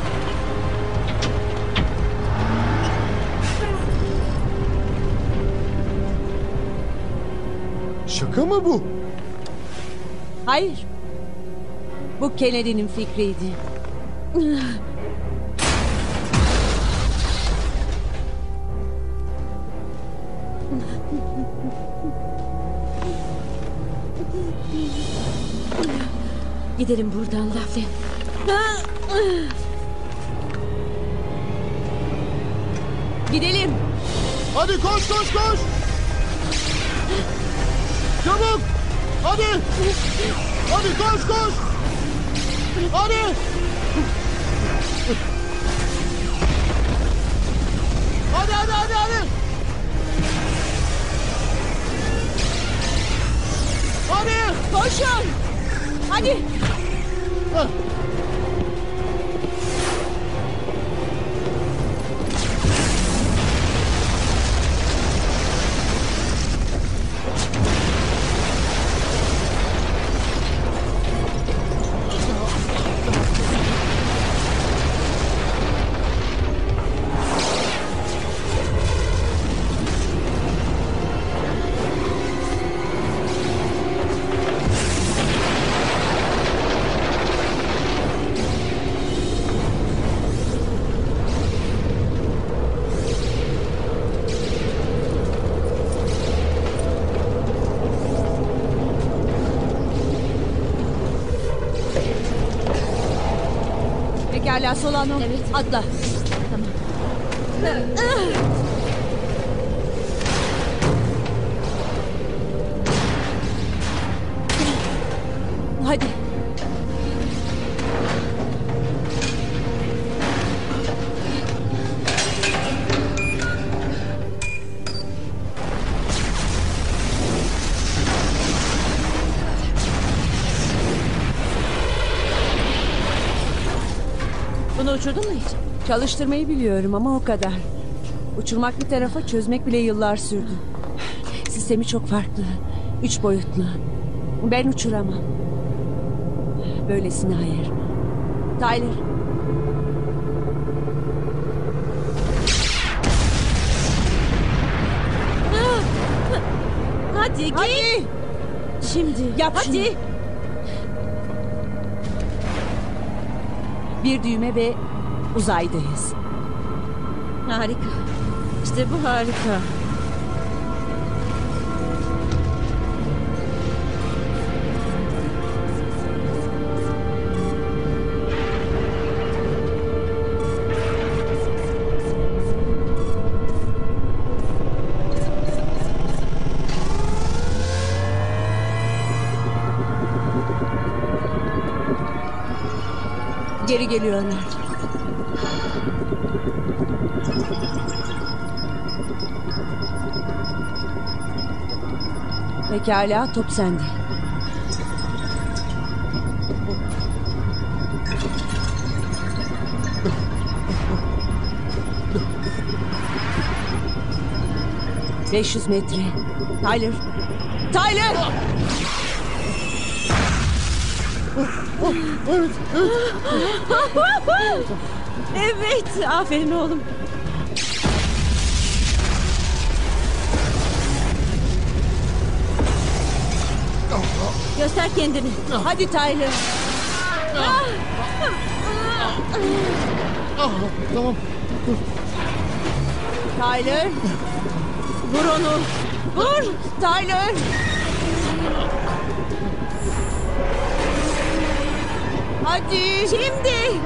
Şaka mı bu? Hayır. Bu Kennedy'nin fikriydi. Gidelim buradan Laflin. Gidelim. Hadi koş koş koş. Çabuk. Hadi. Hadi koş koş. Hadi. Hadi hadi hadi hadi. Hadi. Koşun. Hadi. Hah. Pekala Solano. Evet. Atla. Tamam. Hadi. Bunu uçurdun mu hiç? Çalıştırmayı biliyorum ama o kadar. Uçurmak bir tarafa, çözmek bile yıllar sürdü. Sistemi çok farklı. 3 boyutlu. Ben uçuramam. Böylesine hayır. Tyler. Hadi git. Hadi. Şimdi. Yap hadi. şunu. Bir düğme ve uzaydayız. Harika. İşte bu harika. Geri geliyorlar. Pekala, top sende. ...500 metre. Tyler! Tyler! Evet, aferin oğlum. Göster kendini. Hadi Tyler! Tamam. Tyler! Vur onu. Vur! Tyler! Hadi! Şimdi.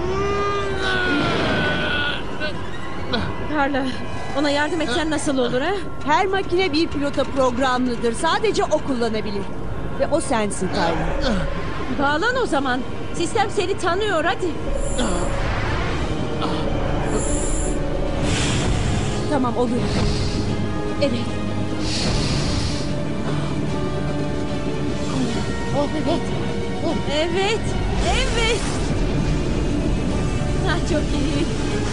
Carla, ona yardım etsen nasıl olur ha? Her makine bir pilota programlıdır. Sadece o kullanabilir. Ve o sensin Tyler. Bağlan o zaman. Sistem seni tanıyor, hadi. Tamam, olur. Evet. Evet. Evet. Evet. Ah, çok iyi.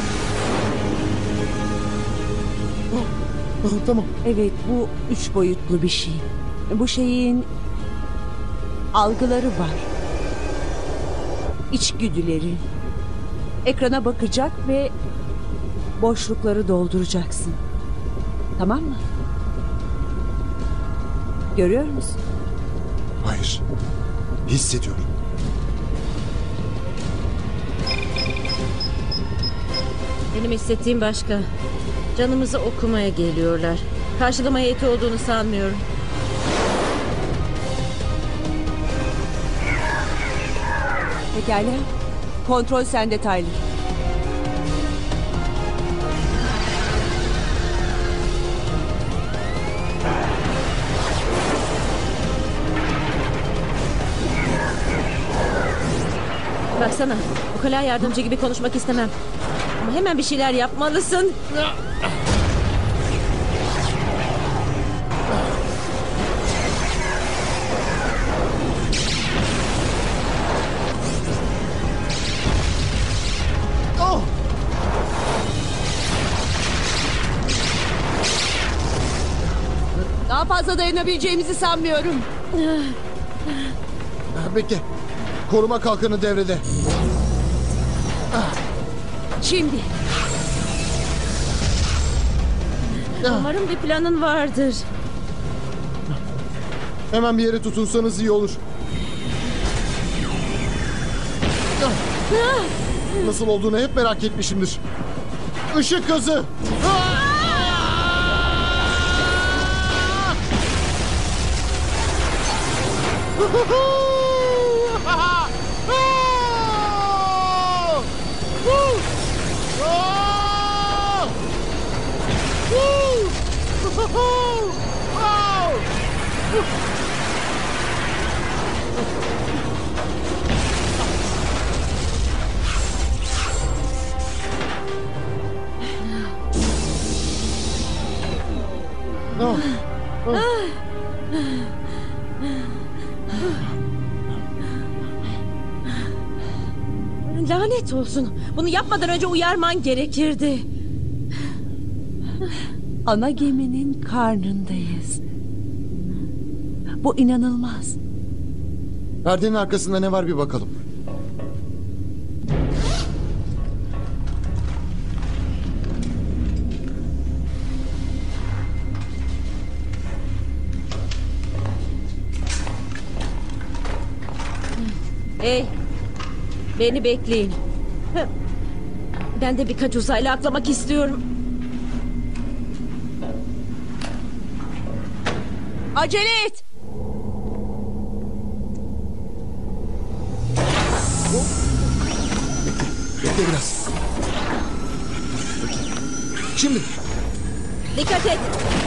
Tamam. Evet, bu 3 boyutlu bir şey. Bu şeyin algıları var. İçgüdüleri. Ekrana bakacak ve boşlukları dolduracaksın. Tamam mı? Görüyor musun? Hayır. Hissediyorum. Benim hissettiğim başka. Canımızı okumaya geliyorlar. Karşılama heyeti olduğunu sanmıyorum. Pekala. Kontrol sende Tyler. Baksana, ukala yardımcı gibi konuşmak istemem. Ama hemen bir şeyler yapmalısın. Daha fazla dayanabileceğimizi sanmıyorum. Bekle. Koruma kalkanı devrede. Şimdi. Umarım bir planın vardır. Hemen bir yere tutunsanız iyi olur. Nasıl olduğunu hep merak etmişimdir. Işık hızı. Lanet olsun. Bunu yapmadan önce uyarman gerekirdi. Ana geminin karnındayız. Bu inanılmaz. Perdenin arkasında ne var bir bakalım. Hey, beni bekleyin. Ben de birkaç uzaylı atlamak istiyorum. Acele et. Bekle biraz. Şimdi. Dikkat et.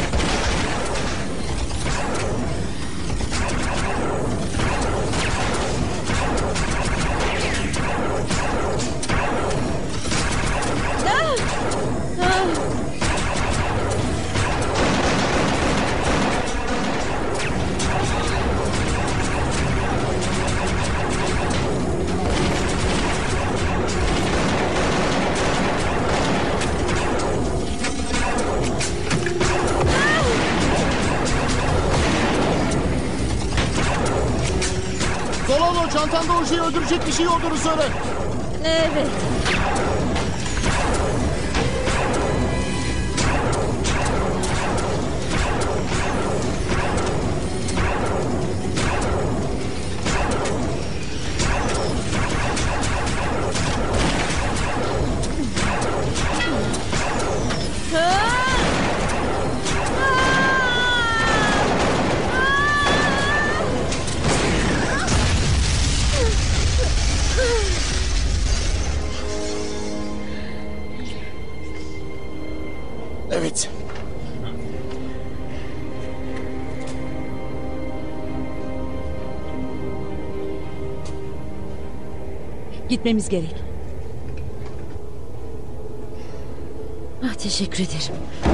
Solano, çantanda o şeyi öldürecek bir şey olduğunu söyle. Evet. Evet. Gitmemiz gerek. Teşekkür ederim.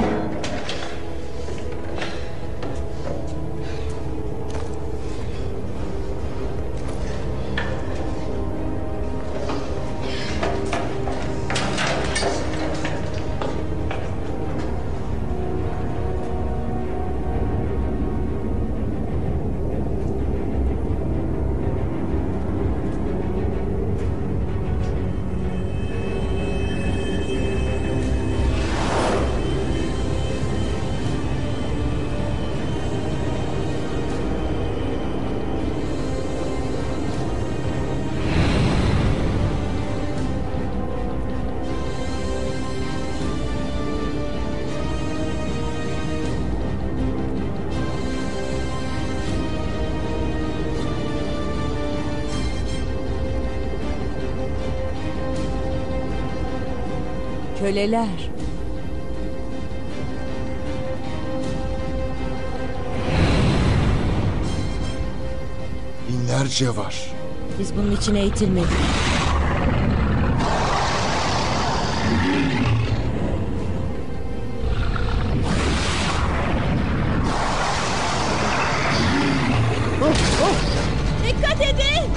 Köleler. Binlerce var. Biz bunun için eğitilmedik. Dikkat edin!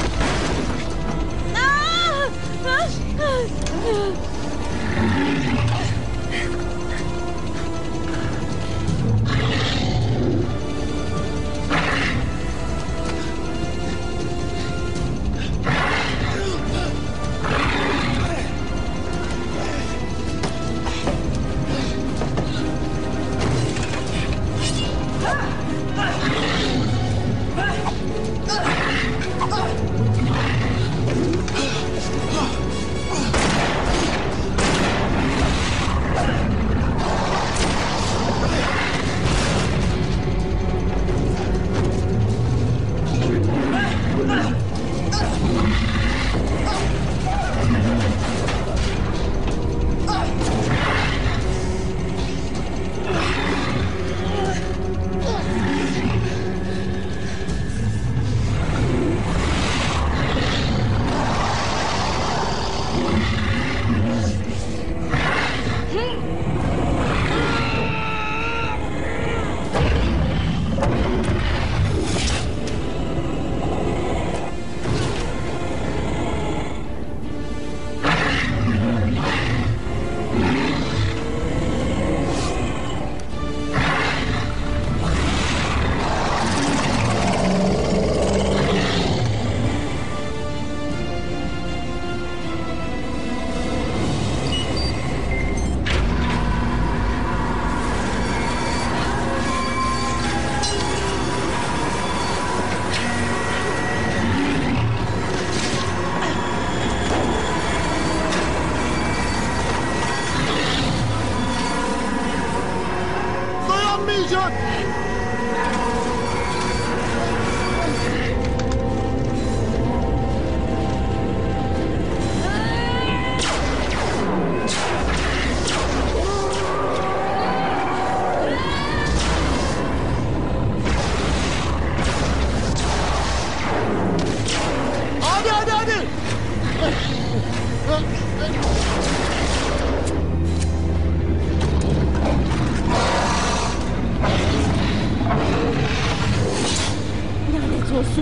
Lanet olsun.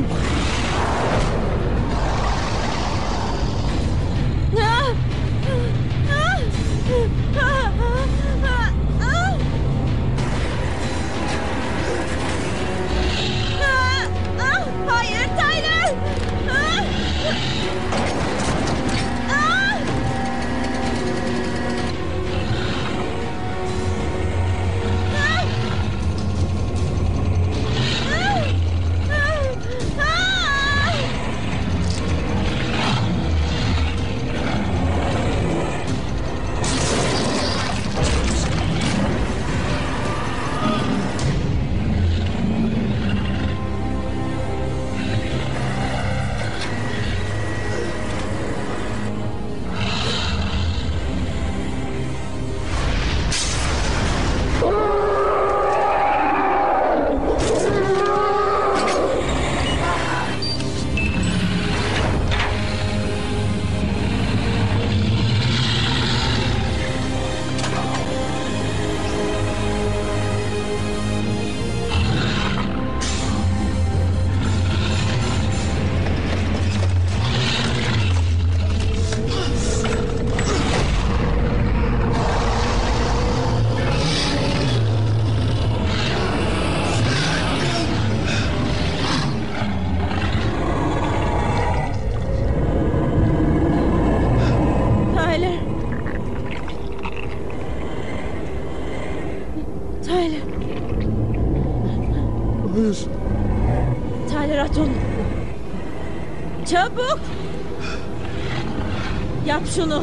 Hayır Tyler! Tyler. Hayır. Tyler at onu. Çabuk. Yap şunu.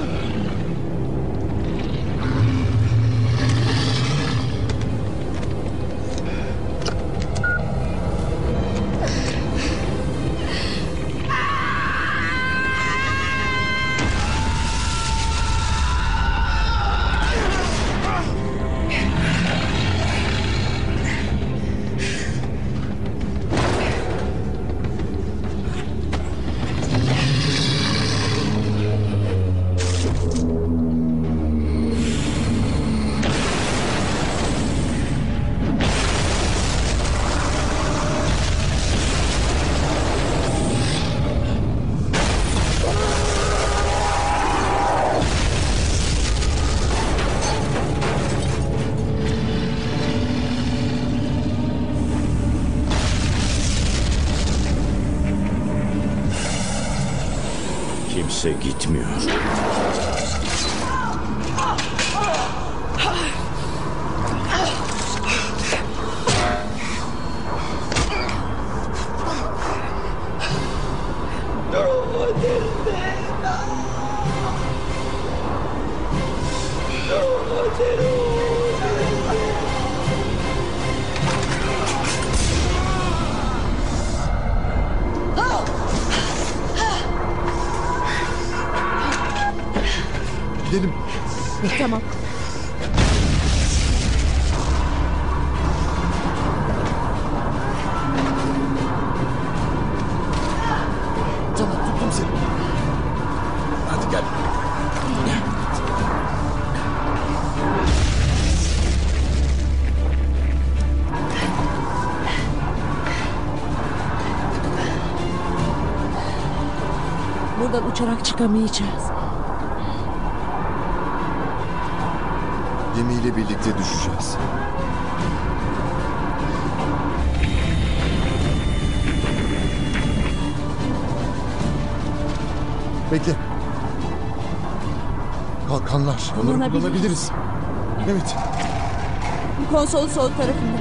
Kimse gitmiyor. Gidelim. Tamam. Tamam, tuttum seni. Hadi gel. Buradan uçarak çıkamayacağız. Gemiyle birlikte düşeceğiz. Bekle. Kalkanlar. Onları Kullanabiliriz. kullanabiliriz. Evet. Konsolun sol tarafında.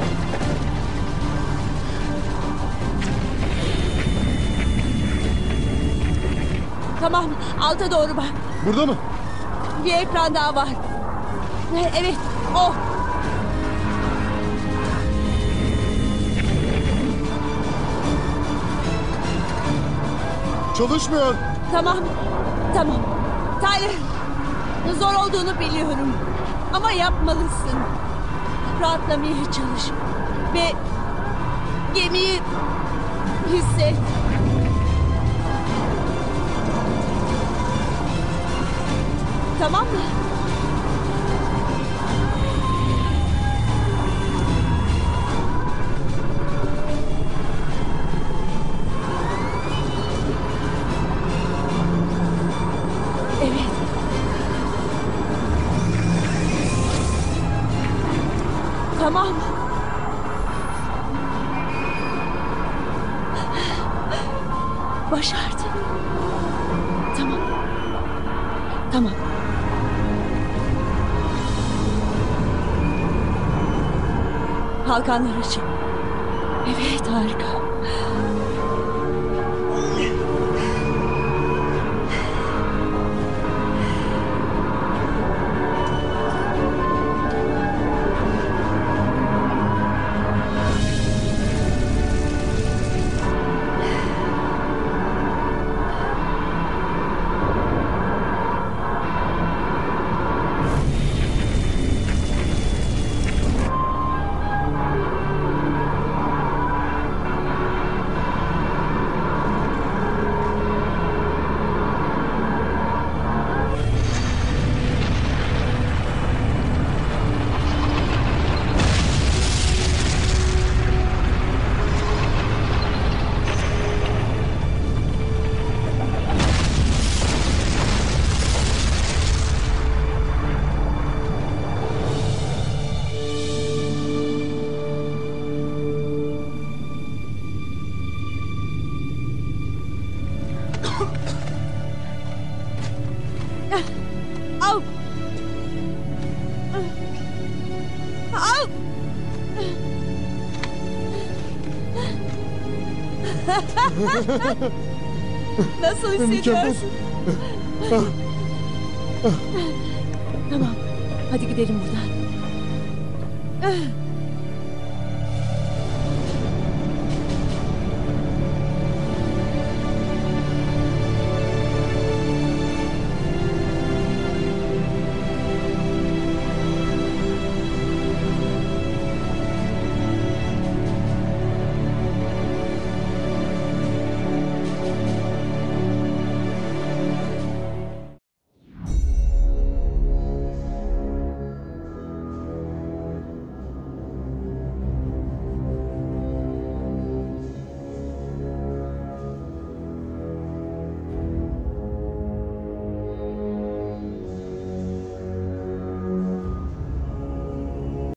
Tamam, alta doğru bak. Burada mı? Bir ekran daha var. Evet, o. Çalışmıyor. Tamam, tamam. Tyler, zor olduğunu biliyorum. Ama yapmalısın. Rahatlamaya çalış. Ve gemiyi hisset. tamam mı? Evet. Tamam. Başardım. Tamam. Tamam. Kalkanlar açın. Evet, harika. Au! Au! Nasıl hissediyorsun? Tamam. Hadi gidelim buradan.